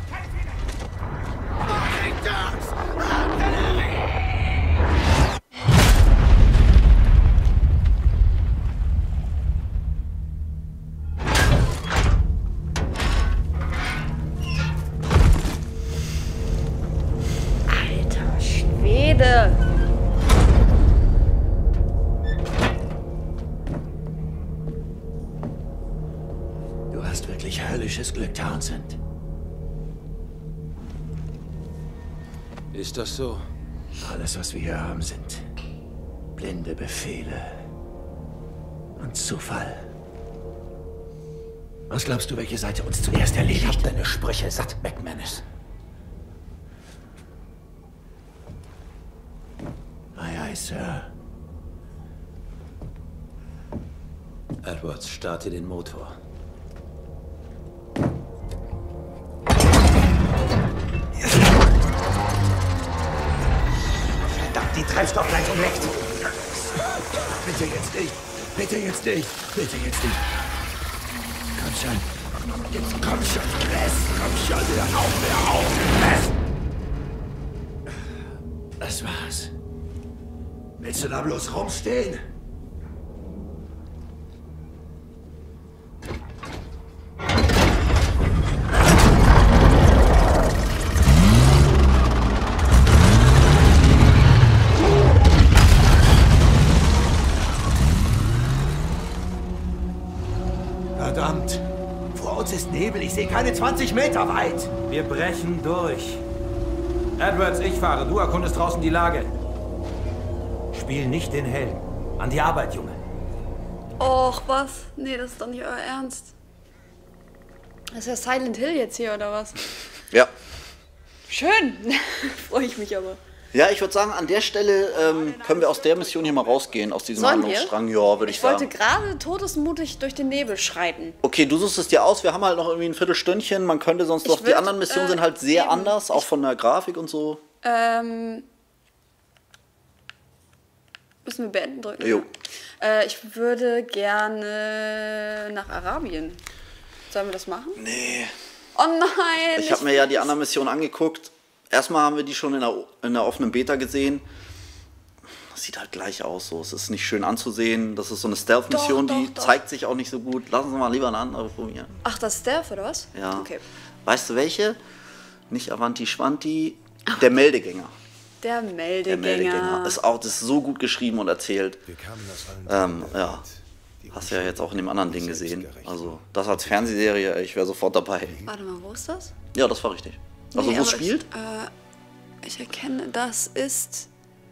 Alter Schwede. Du hast wirklich höllisches Glück, Townsend. Ist das so? Alles, was wir hier haben, sind blinde Befehle und Zufall. Was glaubst du, welche Seite uns zuerst erledigt? Ich hab deine Sprüche satt, McManus. Aye, aye, Sir. Edwards, starte den Motor. die Treibstoffleitung leckt. Bitte jetzt nicht. Bitte jetzt nicht. Bitte jetzt nicht. Komm schon. Jetzt komm schon, Chris. Komm schon, hör auf, hör auf, Chris. Das war's. Willst du da bloß rumstehen? Verdammt! Vor uns ist Nebel, ich sehe keine zwanzig Meter weit! Wir brechen durch. Edwards, ich fahre, du erkundest draußen die Lage. Spiel nicht den Helden. An die Arbeit, Junge. Och, was? Nee, das ist doch nicht euer Ernst. Das ist ja Silent Hill jetzt hier, oder was? Ja. Schön! Freue ich mich aber. Ja, ich würde sagen, an der Stelle ähm, können wir aus der Mission hier mal rausgehen, aus diesem Sollen wir? Handlungsstrang. Ja, würde ich, Ich sagen. wollte gerade todesmutig durch den Nebel schreiten. Okay, du suchst es dir aus. Wir haben halt noch irgendwie ein Viertelstündchen. Man könnte sonst Ich noch. Die würd, anderen Missionen äh, sind halt sehr eben. anders, auch von der Grafik und so. Ähm. Müssen wir beenden drücken? Jo. Äh, ich würde gerne nach Arabien. Sollen wir das machen? Nee. Oh nein! Ich habe mir ja die anderen Missionen angeguckt. Erstmal haben wir die schon in der, in der offenen Beta gesehen. Das sieht halt gleich aus. So. Es ist nicht schön anzusehen. Das ist so eine Stealth-Mission, Doch, doch, die doch. zeigt sich auch nicht so gut. Lassen Sie mal lieber eine andere probieren. Ach, das ist Stealth, oder was? Ja. Okay. Weißt du welche? Nicht Avanti Schwanti. Der Meldegänger. Der Der Meldegänger. Meldegänger. Ist auch, das ist so gut geschrieben und erzählt. Wir kamen aus allen Ähm, Teilen der ja. Welt. Die Hast du ja jetzt auch in dem anderen Ding selbst gesehen. gerecht Also, das als Fernsehserie, ich wäre sofort dabei. Warte mal, wo ist das? Ja, das war richtig. Also, Nee, wo es aber spielt? Ich, äh, ich erkenne, das ist.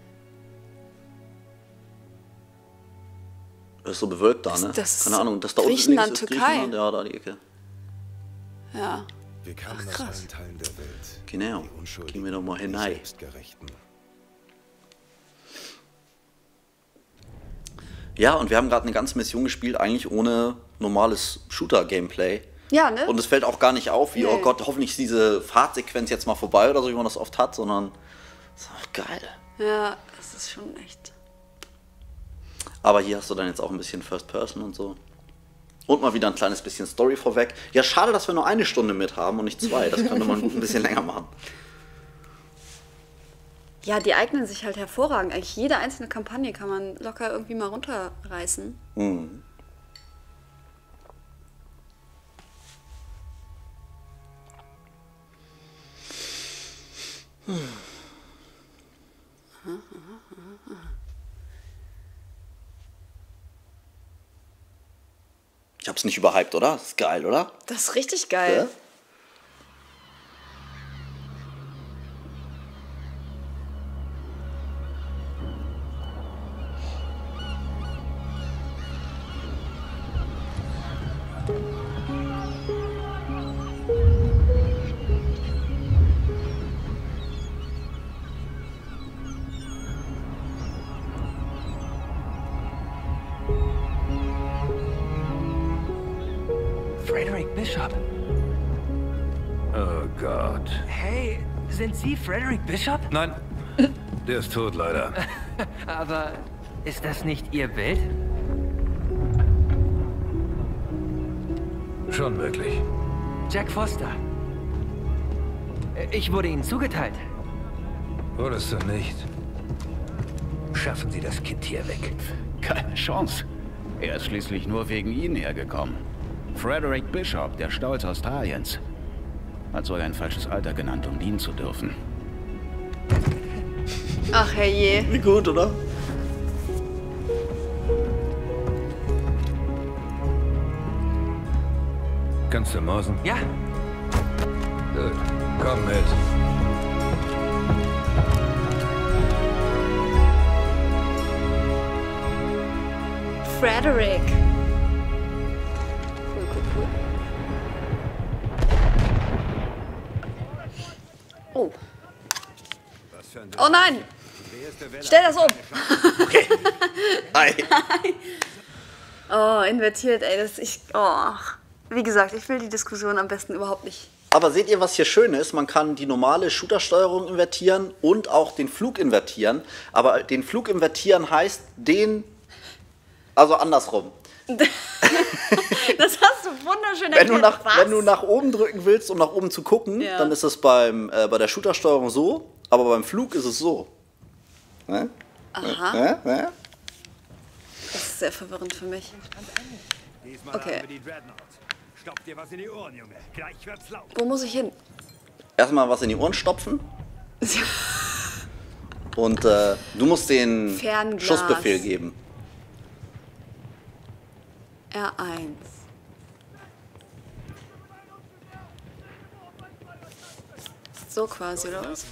Das ist so bewölkt da, Das- ne? das ist Keine Ahnung, das da unten Griechenland, links ist Türkei. Griechenland. Ja, da die Ecke. Ja. Wir kamen Ach, aus krass. allen Teilen der Welt. Genau. Die Unschuldigen, Gehen wir doch mal die hinein. Selbstgerechten. Ja, und wir haben gerade eine ganze Mission gespielt, eigentlich ohne normales Shooter-Gameplay. Ja, ne? Und es fällt auch gar nicht auf, wie, Nee. oh Gott, hoffentlich ist diese Fahrtsequenz jetzt mal vorbei oder so, wie man das oft hat, sondern das ist auch geil. Ja, das ist schon echt. Aber hier hast du dann jetzt auch ein bisschen First Person und so. Und mal wieder ein kleines bisschen Story vorweg. Ja, schade, dass wir nur eine Stunde mit haben und nicht zwei. Das könnte man gut ein bisschen länger machen. Ja, die eignen sich halt hervorragend. Eigentlich jede einzelne Kampagne kann man locker irgendwie mal runterreißen. Mhm. Hm. Ich hab's nicht überhyped, oder? Das ist geil, oder? Das ist richtig geil. Ja? Frederick Bishop. Oh Gott. Hey, sind Sie Frederick Bishop? Nein. Der ist tot, leider. Aber ist das nicht Ihr Bild? Schon wirklich. Jack Foster. Ich wurde Ihnen zugeteilt. Wurdest du nicht? Schaffen Sie das Kind hier weg. Keine Chance. Er ist schließlich nur wegen Ihnen hergekommen. Frederick Bishop, der Stolz Australiens. Hat sogar ein falsches Alter genannt, um dienen zu dürfen. Ach herrje. Wie gut, oder? Kannst du mausen? Ja, Gut. Komm mit. Frederick. Cool, cool, cool. Oh. Was für ein Oh nein! Stell das um! Okay. Hi. Oh, invertiert, ey. Das ich. Oh. Wie gesagt, ich will die Diskussion am besten überhaupt nicht Aber seht ihr, was hier schön ist? Man kann die normale Shooter-Steuerung invertieren und auch den Flug invertieren. Aber den Flug invertieren heißt den, also andersrum. Das hast du wunderschön Wenn du, erklärt. nach, wenn du nach oben drücken willst, um nach oben zu gucken, Ja. dann ist es beim, äh, bei der Shooter-Steuerung so, aber beim Flug ist es so. Ne? Aha. Ne? Ne? Das ist sehr verwirrend für mich. Okay. Stopf dir was in die Ohren, Junge. Gleich wird's laut. Wo muss ich hin? Erstmal was in die Ohren stopfen. Und äh, du musst den Fernglas. Schussbefehl geben. R eins. So quasi, oder was?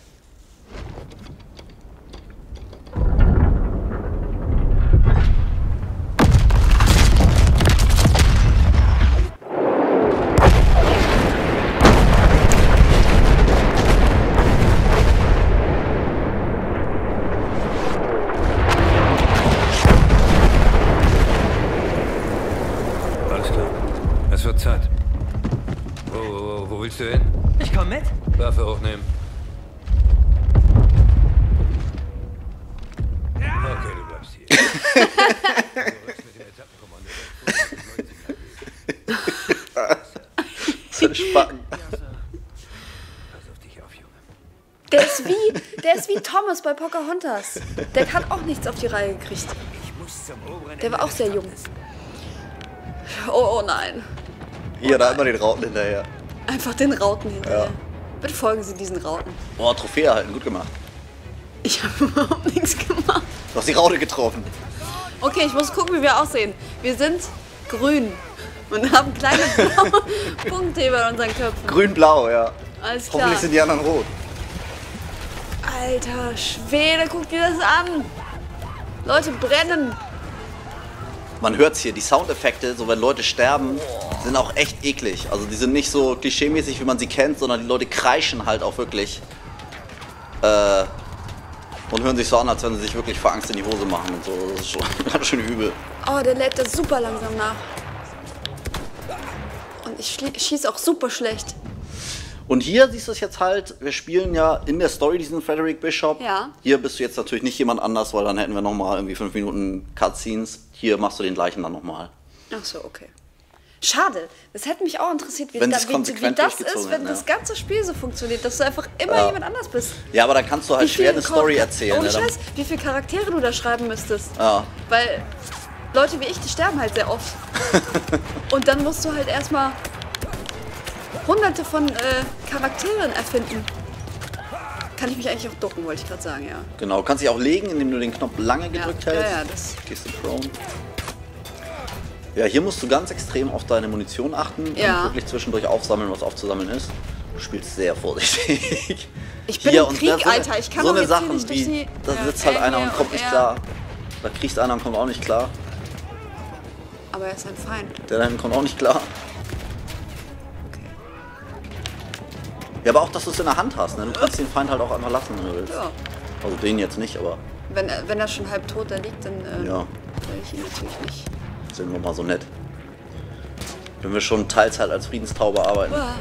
Alles klar. Es wird Zeit. Wo, wo, wo willst du hin? Ich komm mit. Waffe hochnehmen. Okay, du bleibst hier. Spacken. Der ist wie, der ist wie Thomas bei Pocahontas. Der hat auch nichts auf die Reihe gekriegt. Der war auch sehr jung. Oh, oh nein. Hier, da immer den Rauten hinterher. Einfach den Rauten hinterher. Ja. Bitte folgen Sie diesen Rauten. Boah, Trophäe erhalten, gut gemacht. Ich habe überhaupt nichts gemacht. Du hast die Raute getroffen. Okay, ich muss gucken, wie wir aussehen. Wir sind grün und haben kleine blaue Punkte über unseren Köpfen. Grün-blau, ja. Alles klar. Hoffentlich sind die anderen rot. Alter Schwede, guck dir das an. Leute brennen. Man hört's hier, die Soundeffekte, so wenn Leute sterben, sind auch echt eklig. Also die sind nicht so klischeemäßig, wie man sie kennt, sondern die Leute kreischen halt auch wirklich. Äh, und hören sich so an, als wenn sie sich wirklich vor Angst in die Hose machen und so. Das ist schon ganz schön übel. Oh, der lädt das super langsam nach. Und ich schieße auch super schlecht. Und hier siehst du es jetzt halt, wir spielen ja in der Story diesen Frederick Bishop. Ja. Hier bist du jetzt natürlich nicht jemand anders, weil dann hätten wir nochmal irgendwie fünf Minuten Cutscenes. Hier machst du den gleichen dann nochmal. Ach so, okay. Schade. Das hätte mich auch interessiert, wie, Wenn da, sie's wie, konsequent wie das durchgezogen ist, wenn hätten, das ja. ganze Spiel so funktioniert, dass du einfach immer Ja. jemand anders bist. Ja, aber dann kannst du halt Wie schwer viel eine Story Char- erzählen. Ohne ne? Dann- Scheiß, wie viele Charaktere du da schreiben müsstest. Ja. Weil Leute wie ich, die sterben halt sehr oft. Und dann musst du halt erstmal hunderte von äh, Charakteren erfinden. Kann ich mich eigentlich auch ducken, wollte ich gerade sagen, ja. Genau, du kannst dich auch legen, indem du den Knopf lange gedrückt Ja, hältst. ja, ja, das- Gehst du prone. Ja, hier musst du ganz extrem auf deine Munition achten Ja. und wirklich zwischendurch aufsammeln, was aufzusammeln ist. Du spielst sehr vorsichtig. Ich bin Hier, im und Krieg, das sind Alter. Ich kann so doch eine jetzt hier Sachen nicht durch wie, die- da ja, sitzt halt L einer hier und kommt und nicht R. klar. Da kriegst einer und kommt auch nicht klar. Aber er ist ein Feind. Der da hinten kommt auch nicht klar. Ja, aber auch, dass du es in der Hand hast. Ne? Du kannst den Feind halt auch einfach lassen, wenn du willst. Ja. Also den jetzt nicht, aber Wenn, er- wenn er schon halb tot da liegt, dann äh, Ja. werde ich ihn natürlich nicht. sind wir mal so nett. Wenn wir schon Teilzeit als Friedenstaube arbeiten. Uah.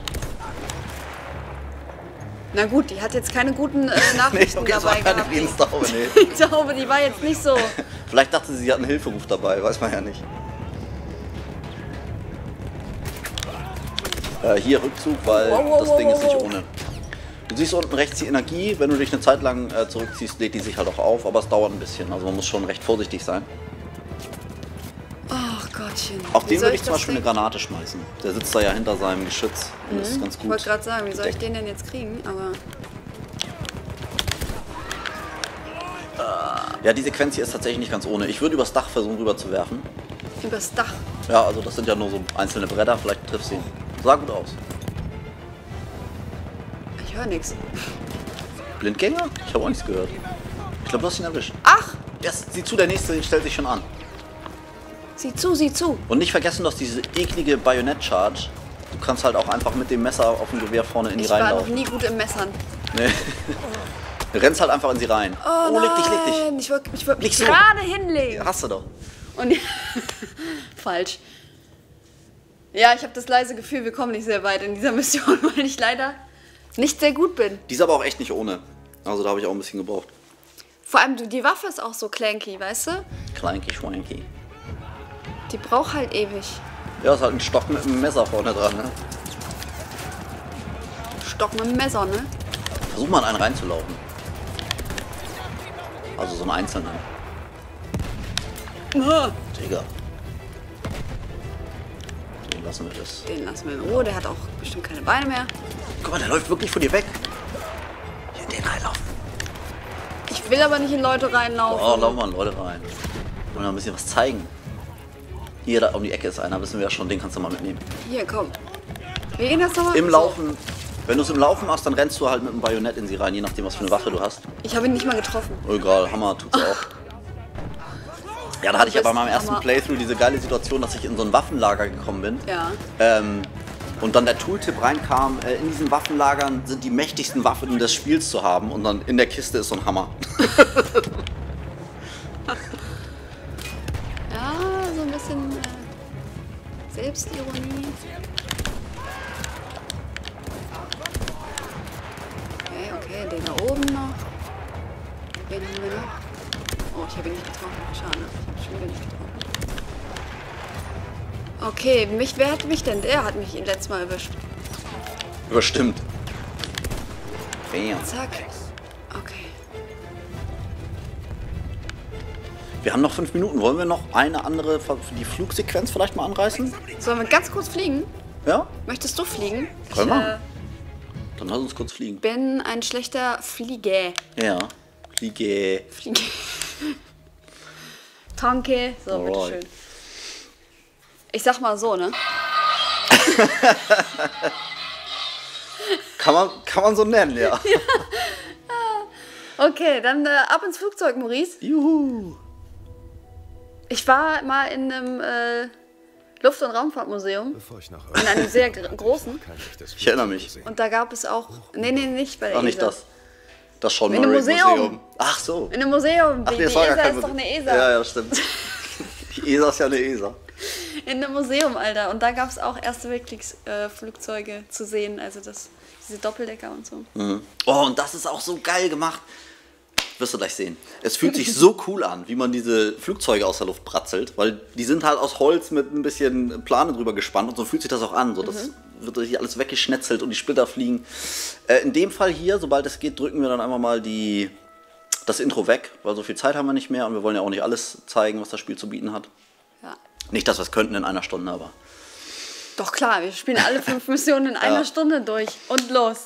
Na gut, die hat jetzt keine guten äh, Nachrichten okay, es dabei war keine gehabt. Friedenstaube, nee. Die Taube, die war jetzt nicht so. Vielleicht dachte sie, sie hat einen Hilferuf dabei, weiß man ja nicht. Äh, hier Rückzug, weil Wow, wow, das wow, Ding ist nicht wow. ohne. Du siehst unten rechts die Energie, wenn du dich eine Zeit lang äh, zurückziehst, lädt die sich halt auch auf, aber es dauert ein bisschen, also man muss schon recht vorsichtig sein. Ach Gottchen. Auf Wie den soll würde ich ich zum das Beispiel eine Ding- Granate schmeißen. Der sitzt da ja hinter seinem Geschütz und das ist Mhm. ganz Ich gut. wollte gerade sagen, wie soll ich gedeckt. den denn jetzt kriegen? Aber Ja, die Sequenz hier ist tatsächlich nicht ganz ohne. Ich würde übers Dach versuchen rüber zu werfen. übers Dach. Ja, also das sind ja nur so einzelne Bretter, vielleicht triffst du ihn. Sah gut aus. Ich höre nichts. Blindgänger? Ich habe auch nichts gehört. Ich glaube, du hast ihn erwischt. Ach! Yes, sieh zu, der nächste stellt sich schon an. Sieh zu, sieh zu. Und nicht vergessen, dass diese eklige Bajonett-Charge, du kannst halt auch einfach mit dem Messer auf dem Gewehr vorne in die Ich war noch reinlaufen. nie gut im Messern. Nee. Du rennst halt einfach in sie rein. Oh, leg dich, leg dich. nein, ich wollte ich wollt mich Leg so. gerade Ja, hinlegen. hast du doch. Und falsch. Ja, ich habe das leise Gefühl, wir kommen nicht sehr weit in dieser Mission, weil ich leider nicht sehr gut bin. Die ist aber auch echt nicht ohne. Also da habe ich auch ein bisschen gebraucht. Vor allem, die Waffe ist auch so clanky, weißt du? Clanky, schwanky. Die braucht halt ewig. Ja, ist halt ein Stock mit einem Messer vorne dran, ne? Stock mit einem Messer, ne? Versuch mal in einen reinzulaufen. Also so einen einzelnen. Ah. Digga. Den lassen wir das. Den lassen wir in Ruhe, der hat auch bestimmt keine Beine mehr. Guck mal, der läuft wirklich vor dir weg. Hier in den reinlaufen. Ich will aber nicht in Leute reinlaufen. Oh, laufen mal in Leute rein. Wollen wir ein bisschen was zeigen. Hier, da um die Ecke ist einer, wissen wir ja schon, den kannst du mal mitnehmen. Hier, komm. Wir gehen das nochmal. Im Laufen, wenn du es im Laufen machst, dann rennst du halt mit dem Bajonett in sie rein, je nachdem, was für eine Waffe du hast. Ich habe ihn nicht mal getroffen. Oh, egal, Hammer tut's auch. Ja, da hatte ich ja bei meinem ersten Hammer. Playthrough diese geile Situation, dass ich in so ein Waffenlager gekommen bin. Ja. Ähm, und dann der Tooltip reinkam, äh, in diesen Waffenlagern sind die mächtigsten Waffen des Spiels zu haben. Und dann in der Kiste ist so ein Hammer. Ja, so ein bisschen äh, Selbstironie. Okay, okay, den da oben noch. Den haben wir noch. Oh, ich habe ihn nicht getroffen. Schade, ich habe schon wieder nicht getroffen. Okay, mich, wer hat mich denn? Der hat mich ihn letztes Mal erwischt. Überstimmt. Bam. Zack. Okay. Wir haben noch fünf Minuten. Wollen wir noch eine andere, für die Flugsequenz vielleicht mal anreißen? Sollen wir ganz kurz fliegen? Ja? Möchtest du fliegen? Können wir Ich, machen. Dann lass uns kurz fliegen. bin ein schlechter Flieger. Ja. Fliege. Fliege. Danke. So, Alright. bitteschön. Ich sag mal so, ne? Kann man, kann man so nennen, ja. Okay, dann äh, ab ins Flugzeug, Maurice. Juhu. Ich war mal in einem äh, Luft- und Raumfahrtmuseum. In einem sehr gr- großen. Ich erinnere mich. Und da gab es auch... Nee, nee, nicht bei der Ach, nicht E S A. das. Das Sean In einem Murray Museum. Museum. Ach so. In einem Museum. Ach, Die, nee, die das war E gar S A kein ist doch Museum. eine E S A. Ja, ja, stimmt. Die E S A ist ja eine E S A. In einem Museum, Alter. Und da gab es auch Erste Weltkriegsflugzeuge äh, zu sehen. Also das, diese Doppeldecker und so. Mhm. Oh, und das ist auch so geil gemacht. Wirst du gleich sehen. Es fühlt sich so cool an, wie man diese Flugzeuge aus der Luft bratzelt, weil die sind halt aus Holz mit ein bisschen Plane drüber gespannt und so fühlt sich das auch an. So, das Mhm. wird hier alles weggeschnetzelt und die Splitter fliegen. Äh, in dem Fall hier, sobald es geht, drücken wir dann einfach mal die, das Intro weg, weil so viel Zeit haben wir nicht mehr und wir wollen ja auch nicht alles zeigen, was das Spiel zu bieten hat. Ja. Nicht, dass wir es könnten in einer Stunde, aber... Doch klar, wir spielen alle fünf Missionen in einer Ja. Stunde durch. Und los.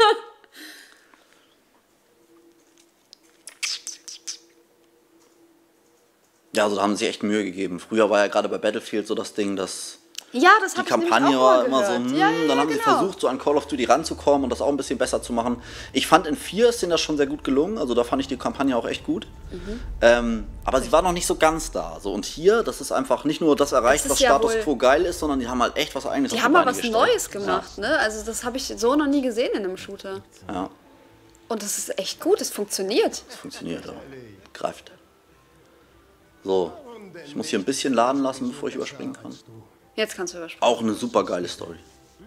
Ja, also da haben sie sich echt Mühe gegeben. Früher war ja gerade bei Battlefield so das Ding, dass Ja, das die habe ich nämlich Kampagne auch war mal immer so, gehört. hm, Ja, ja, ja, dann haben sie genau. versucht, so an Call of Duty ranzukommen und das auch ein bisschen besser zu machen. Ich fand in vier ist denen das schon sehr gut gelungen, also da fand ich die Kampagne auch echt gut. Mhm. Ähm, aber sie war noch nicht so ganz da. So, und hier, das ist einfach nicht nur das erreicht, Das ist was ja Status wohl- Quo geil ist, sondern die haben halt echt was Eigenes Die auf haben mal Beine was gestellt. Neues gemacht, ne? Also das habe ich so noch nie gesehen in einem Shooter. Ja, ja, Und das ist echt gut, es funktioniert. das funktioniert. Ja. Greift. So, ich muss hier ein bisschen laden lassen, bevor ich überspringen kann. Jetzt kannst du überspringen. Auch eine super geile Story.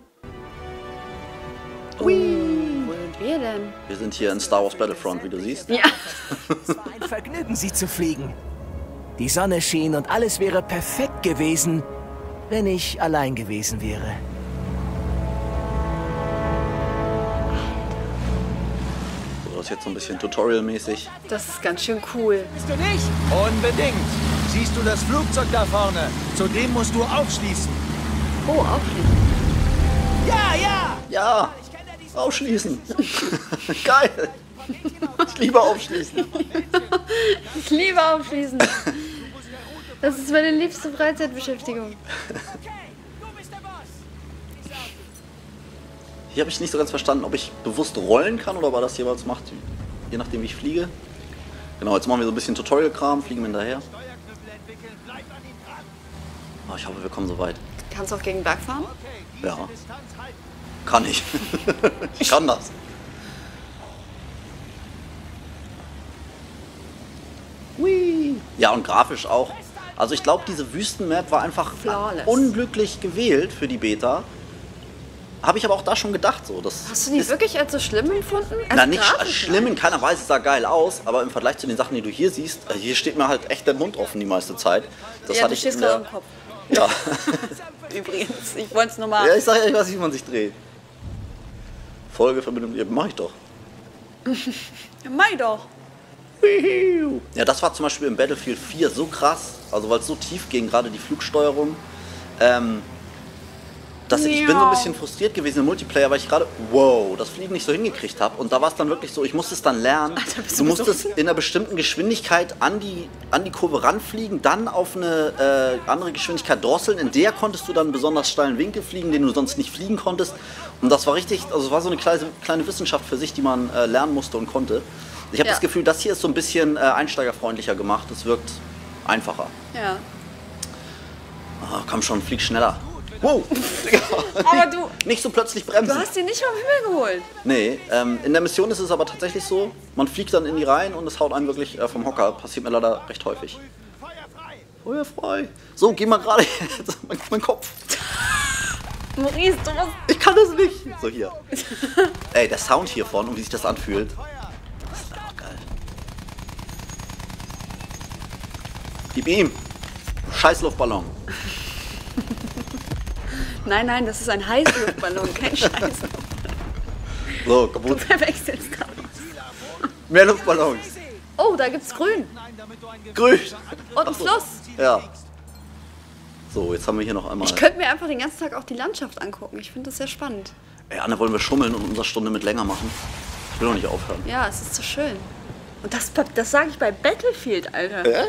Ui. Wo sind wir denn? Wir sind hier in Star Wars Battlefront, wie du siehst. Ja. Es war ein Vergnügen, sie zu fliegen. Die Sonne schien und alles wäre perfekt gewesen, wenn ich allein gewesen wäre. So, das ist jetzt so ein bisschen Tutorial-mäßig. Das ist ganz schön cool. Bist du nicht? Unbedingt. Siehst du das Flugzeug da vorne? Zu dem musst du aufschließen. Oh, aufschließen. Ja, ja! Ja, aufschließen. Geil. Ich liebe aufschließen. Ich liebe aufschließen. Das ist meine liebste Freizeitbeschäftigung. Hier habe ich nicht so ganz verstanden, ob ich bewusst rollen kann oder ob er das jeweils macht, je nachdem wie ich fliege. Genau, jetzt machen wir so ein bisschen Tutorial-Kram, fliegen wir hinterher. Oh, ich hoffe, wir kommen so weit. Kannst du auch gegen Berg fahren? Ja. Kann ich. Ich kann das. Hui. Ja, und grafisch auch. Also ich glaube, diese Wüstenmap war einfach Flawless. unglücklich gewählt für die Beta. Habe ich aber auch da schon gedacht. So. Das Hast du die ist, wirklich als so schlimm empfunden? na, Also nicht grafisch schlimm, in nein. keiner Weise, es sah geil aus, aber im Vergleich zu den Sachen, die du hier siehst, äh, hier steht mir halt echt der Mund offen die meiste Zeit. Das Ja, hatte du ich stehst in gerade der, am Kopf. Ja. Übrigens, ich wollte es nochmal. Ja, ich sag ja, ich weiß nicht, wie man sich dreht. Folgeverbindung, ja, mach ich doch. Ja, mach doch. Ja, das war zum Beispiel im Battlefield vier so krass, also weil es so tief ging, gerade die Flugsteuerung, ähm, dass ich bin so ein bisschen frustriert gewesen im Multiplayer, weil ich gerade, wow, das Fliegen nicht so hingekriegt habe. Und da war es dann wirklich so, ich musste es dann lernen. Alter, bist du du musstest besoffen? in einer bestimmten Geschwindigkeit an die, an die Kurve ranfliegen, dann auf eine äh, andere Geschwindigkeit drosseln. In der konntest du dann einen besonders steilen Winkel fliegen, den du sonst nicht fliegen konntest. Und das war richtig, also es war so eine kleine, kleine Wissenschaft für sich, die man äh, lernen musste und konnte. Ich habe Ja. das Gefühl, das hier ist so ein bisschen äh, einsteigerfreundlicher gemacht. Es wirkt einfacher. Ja. Ah, komm schon, flieg schneller. Wow! Aber du, Nicht so plötzlich bremsen. du hast ihn nicht vom Himmel geholt. Nee, ähm, in der Mission ist es aber tatsächlich so, man fliegt dann in die Reihen und es haut einen wirklich äh, vom Hocker. Passiert mir leider recht häufig. Feuer frei! So, geh mal gerade jetzt. mein, mein Kopf. Maurice, du musst... Ich kann das nicht. So, hier. Ey, der Sound hiervon und wie sich das anfühlt. Das ist einfach geil. Gib ihm! Scheiß Luftballon. Nein, nein, das ist ein Heißluftballon, kein Scheiß. So, Du kaputt. verwechselst gerade. Mehr Luftballons. Oh, da gibt's Grün. Grün. Und ein Fluss. Ja. So, jetzt haben wir hier noch einmal. Ich könnte mir einfach den ganzen Tag auch die Landschaft angucken. Ich finde das sehr spannend. Ey, Anne, wollen wir schummeln und unsere Stunde mit länger machen? Ich will noch nicht aufhören. Ja, es ist so schön. Und das, das sage ich bei Battlefield, Alter. Äh?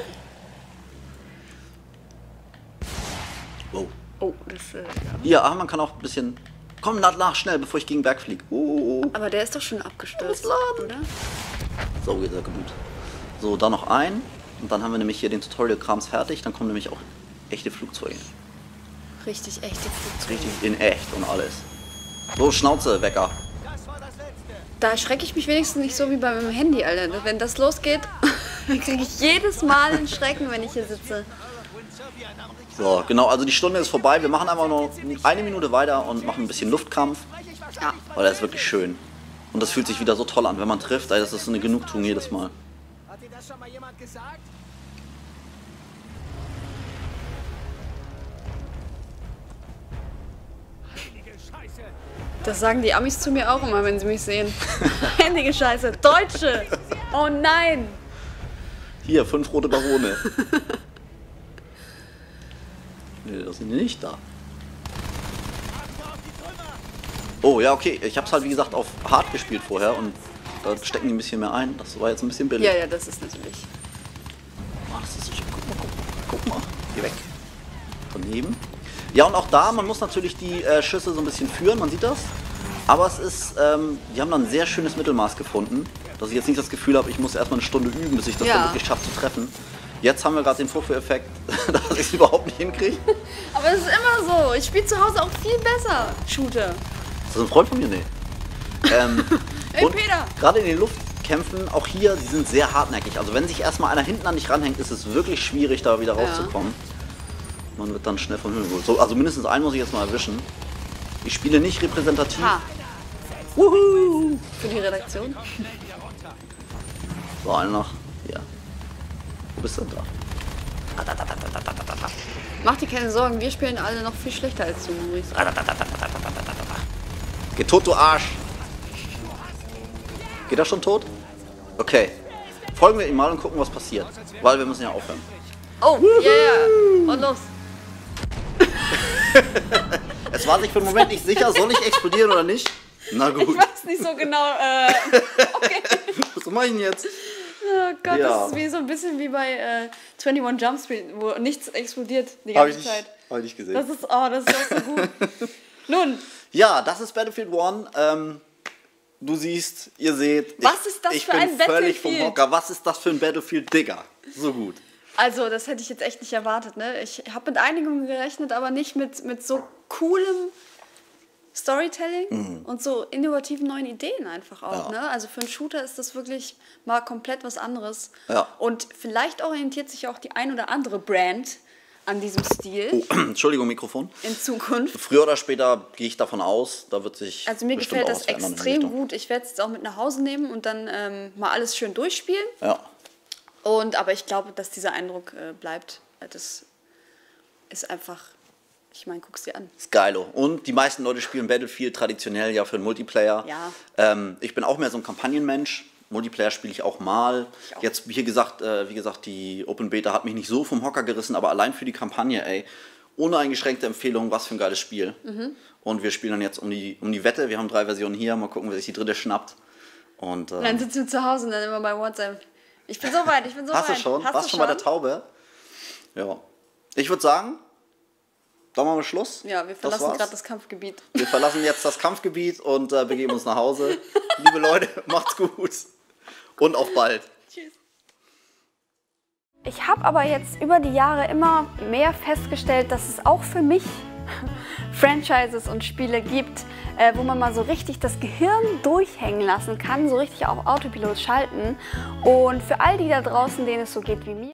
Wow. Oh, das äh, ja. Ja, aber man kann auch ein bisschen. Komm, lad nach, schnell, bevor ich gegen den Berg fliege. Uh. Aber der ist doch schon abgestürzt, oder? So geht er gut. So, da noch ein. Und dann haben wir nämlich hier den Tutorial-Krams fertig. Dann kommen nämlich auch echte Flugzeuge. Richtig echte Flugzeuge. Richtig in echt und alles. So, Schnauze, Wecker. Da erschrecke ich mich wenigstens nicht so wie bei meinem Handy, Alter. Wenn das losgeht, dann kriege ich jedes Mal einen Schrecken, wenn ich hier sitze. So, genau, also die Stunde ist vorbei. Wir machen einfach noch eine Minute weiter und machen ein bisschen Luftkampf. Ja. Weil das ist wirklich schön. Und das fühlt sich wieder so toll an, wenn man trifft. Ey, das ist so eine Genugtuung jedes Mal. Hat dir das schon mal jemand gesagt? Das sagen die Amis zu mir auch immer, wenn sie mich sehen. Händige Scheiße. Deutsche! Oh nein! Hier, fünf rote Barone. Nee, das sind die nicht da. Oh, ja, okay. Ich hab's halt, wie gesagt, auf hart gespielt vorher und da stecken die ein bisschen mehr ein. Das war jetzt ein bisschen billig. Ja, ja, das ist natürlich. Oh, das ist so schön. Guck mal, guck mal, guck mal. Geh weg. Daneben. Ja, und auch da, man muss natürlich die äh, Schüsse so ein bisschen führen, man sieht das. Aber es ist, ähm, die haben dann ein sehr schönes Mittelmaß gefunden, dass ich jetzt nicht das Gefühl habe, ich muss erstmal eine Stunde üben, bis ich das Ja. dann wirklich schaffe zu treffen. Jetzt haben wir gerade den Vorführeffekt, dass ich es überhaupt nicht hinkriege. Aber es ist immer so. Ich spiele zu Hause auch viel besser. Shooter. Ist das ein Freund von mir? Nee. Ähm, Ey, und Peter! gerade in den Luftkämpfen, auch hier, die sind sehr hartnäckig. Also wenn sich erstmal einer hinten an dich ranhängt, ist es wirklich schwierig, da wieder Ja. rauszukommen. Man wird dann schnell vom Himmel geholt. So, also mindestens einen muss ich jetzt mal erwischen. Ich spiele nicht repräsentativ. Ha. Wuhu. Für die Redaktion. So, einer noch. Hier. Wo bist du denn da? Mach dir keine Sorgen, wir spielen alle noch viel schlechter als du, Maurice. Geh tot, du Arsch! Geht er schon tot? Okay. Folgen wir ihm mal und gucken, was passiert. Weil wir müssen ja aufhören. Oh, ja, ja. Und los. Es war sich für den Moment nicht sicher, soll ich explodieren oder nicht? Na gut. Ich weiß nicht so genau. Äh, okay. Was mach ich denn jetzt? Oh Gott, Ja. das ist wie so ein bisschen wie bei äh, einundzwanzig Jump Street, wo nichts explodiert die Hab ganze ich Zeit. nicht, hab ich nicht gesehen. Das ist, oh, das ist auch so gut. Nun, Ja, das ist Battlefield One. Ähm, du siehst, ihr seht. Was ich, ist das ich für bin ein völlig vom Battlefield? Hocker. Was ist das für ein Battlefield, Digga? So gut. also das hätte ich jetzt echt nicht erwartet. Ne? Ich habe mit Einigung gerechnet, aber nicht mit, mit so coolem Storytelling Mhm. und so innovativen neuen Ideen einfach auch. Ja. Ne? Also für einen Shooter ist das wirklich mal komplett was anderes. Ja. Und vielleicht orientiert sich auch die ein oder andere Brand an diesem Stil Oh, Entschuldigung, Mikrofon. in Zukunft. Früher oder später gehe ich davon aus, da wird sich Also mir bestimmt gefällt auch das was verändern in die extrem Richtung. gut. Ich werde es jetzt auch mit nach Hause nehmen und dann ähm, mal alles schön durchspielen. Ja. Und, aber ich glaube, dass dieser Eindruck äh, bleibt. Das ist einfach, ich meine, guck's dir an. Ist geilo. Und die meisten Leute spielen Battlefield traditionell ja für den Multiplayer. Ja. Ähm, ich bin auch mehr so ein Kampagnenmensch. Multiplayer spiele ich auch mal. Ich auch. Jetzt, wie gesagt, äh, wie gesagt, die Open Beta hat mich nicht so vom Hocker gerissen, aber allein für die Kampagne, ey, ohne eingeschränkte Empfehlung, was für ein geiles Spiel. Mhm. Und wir spielen dann jetzt um die, um die Wette. Wir haben drei Versionen hier. Mal gucken, wer sich die dritte schnappt. Und, äh, Und dann sitzen wir zu Hause und dann immer bei WhatsApp. Ich bin so weit, ich bin so hast weit. du schon? Hast Warst du schon bei der Taube? Ja. Ich würde sagen, da machen wir Schluss. Ja, wir Das verlassen war's. gerade das Kampfgebiet. Wir verlassen jetzt das Kampfgebiet und äh, begeben uns nach Hause. Liebe Leute, macht's gut. Und auf bald. Ich habe aber jetzt über die Jahre immer mehr festgestellt, dass es auch für mich Franchises und Spiele gibt, äh, wo man mal so richtig das Gehirn durchhängen lassen kann, so richtig auf Autopilot schalten. Und für all die da draußen, denen es so geht wie mir,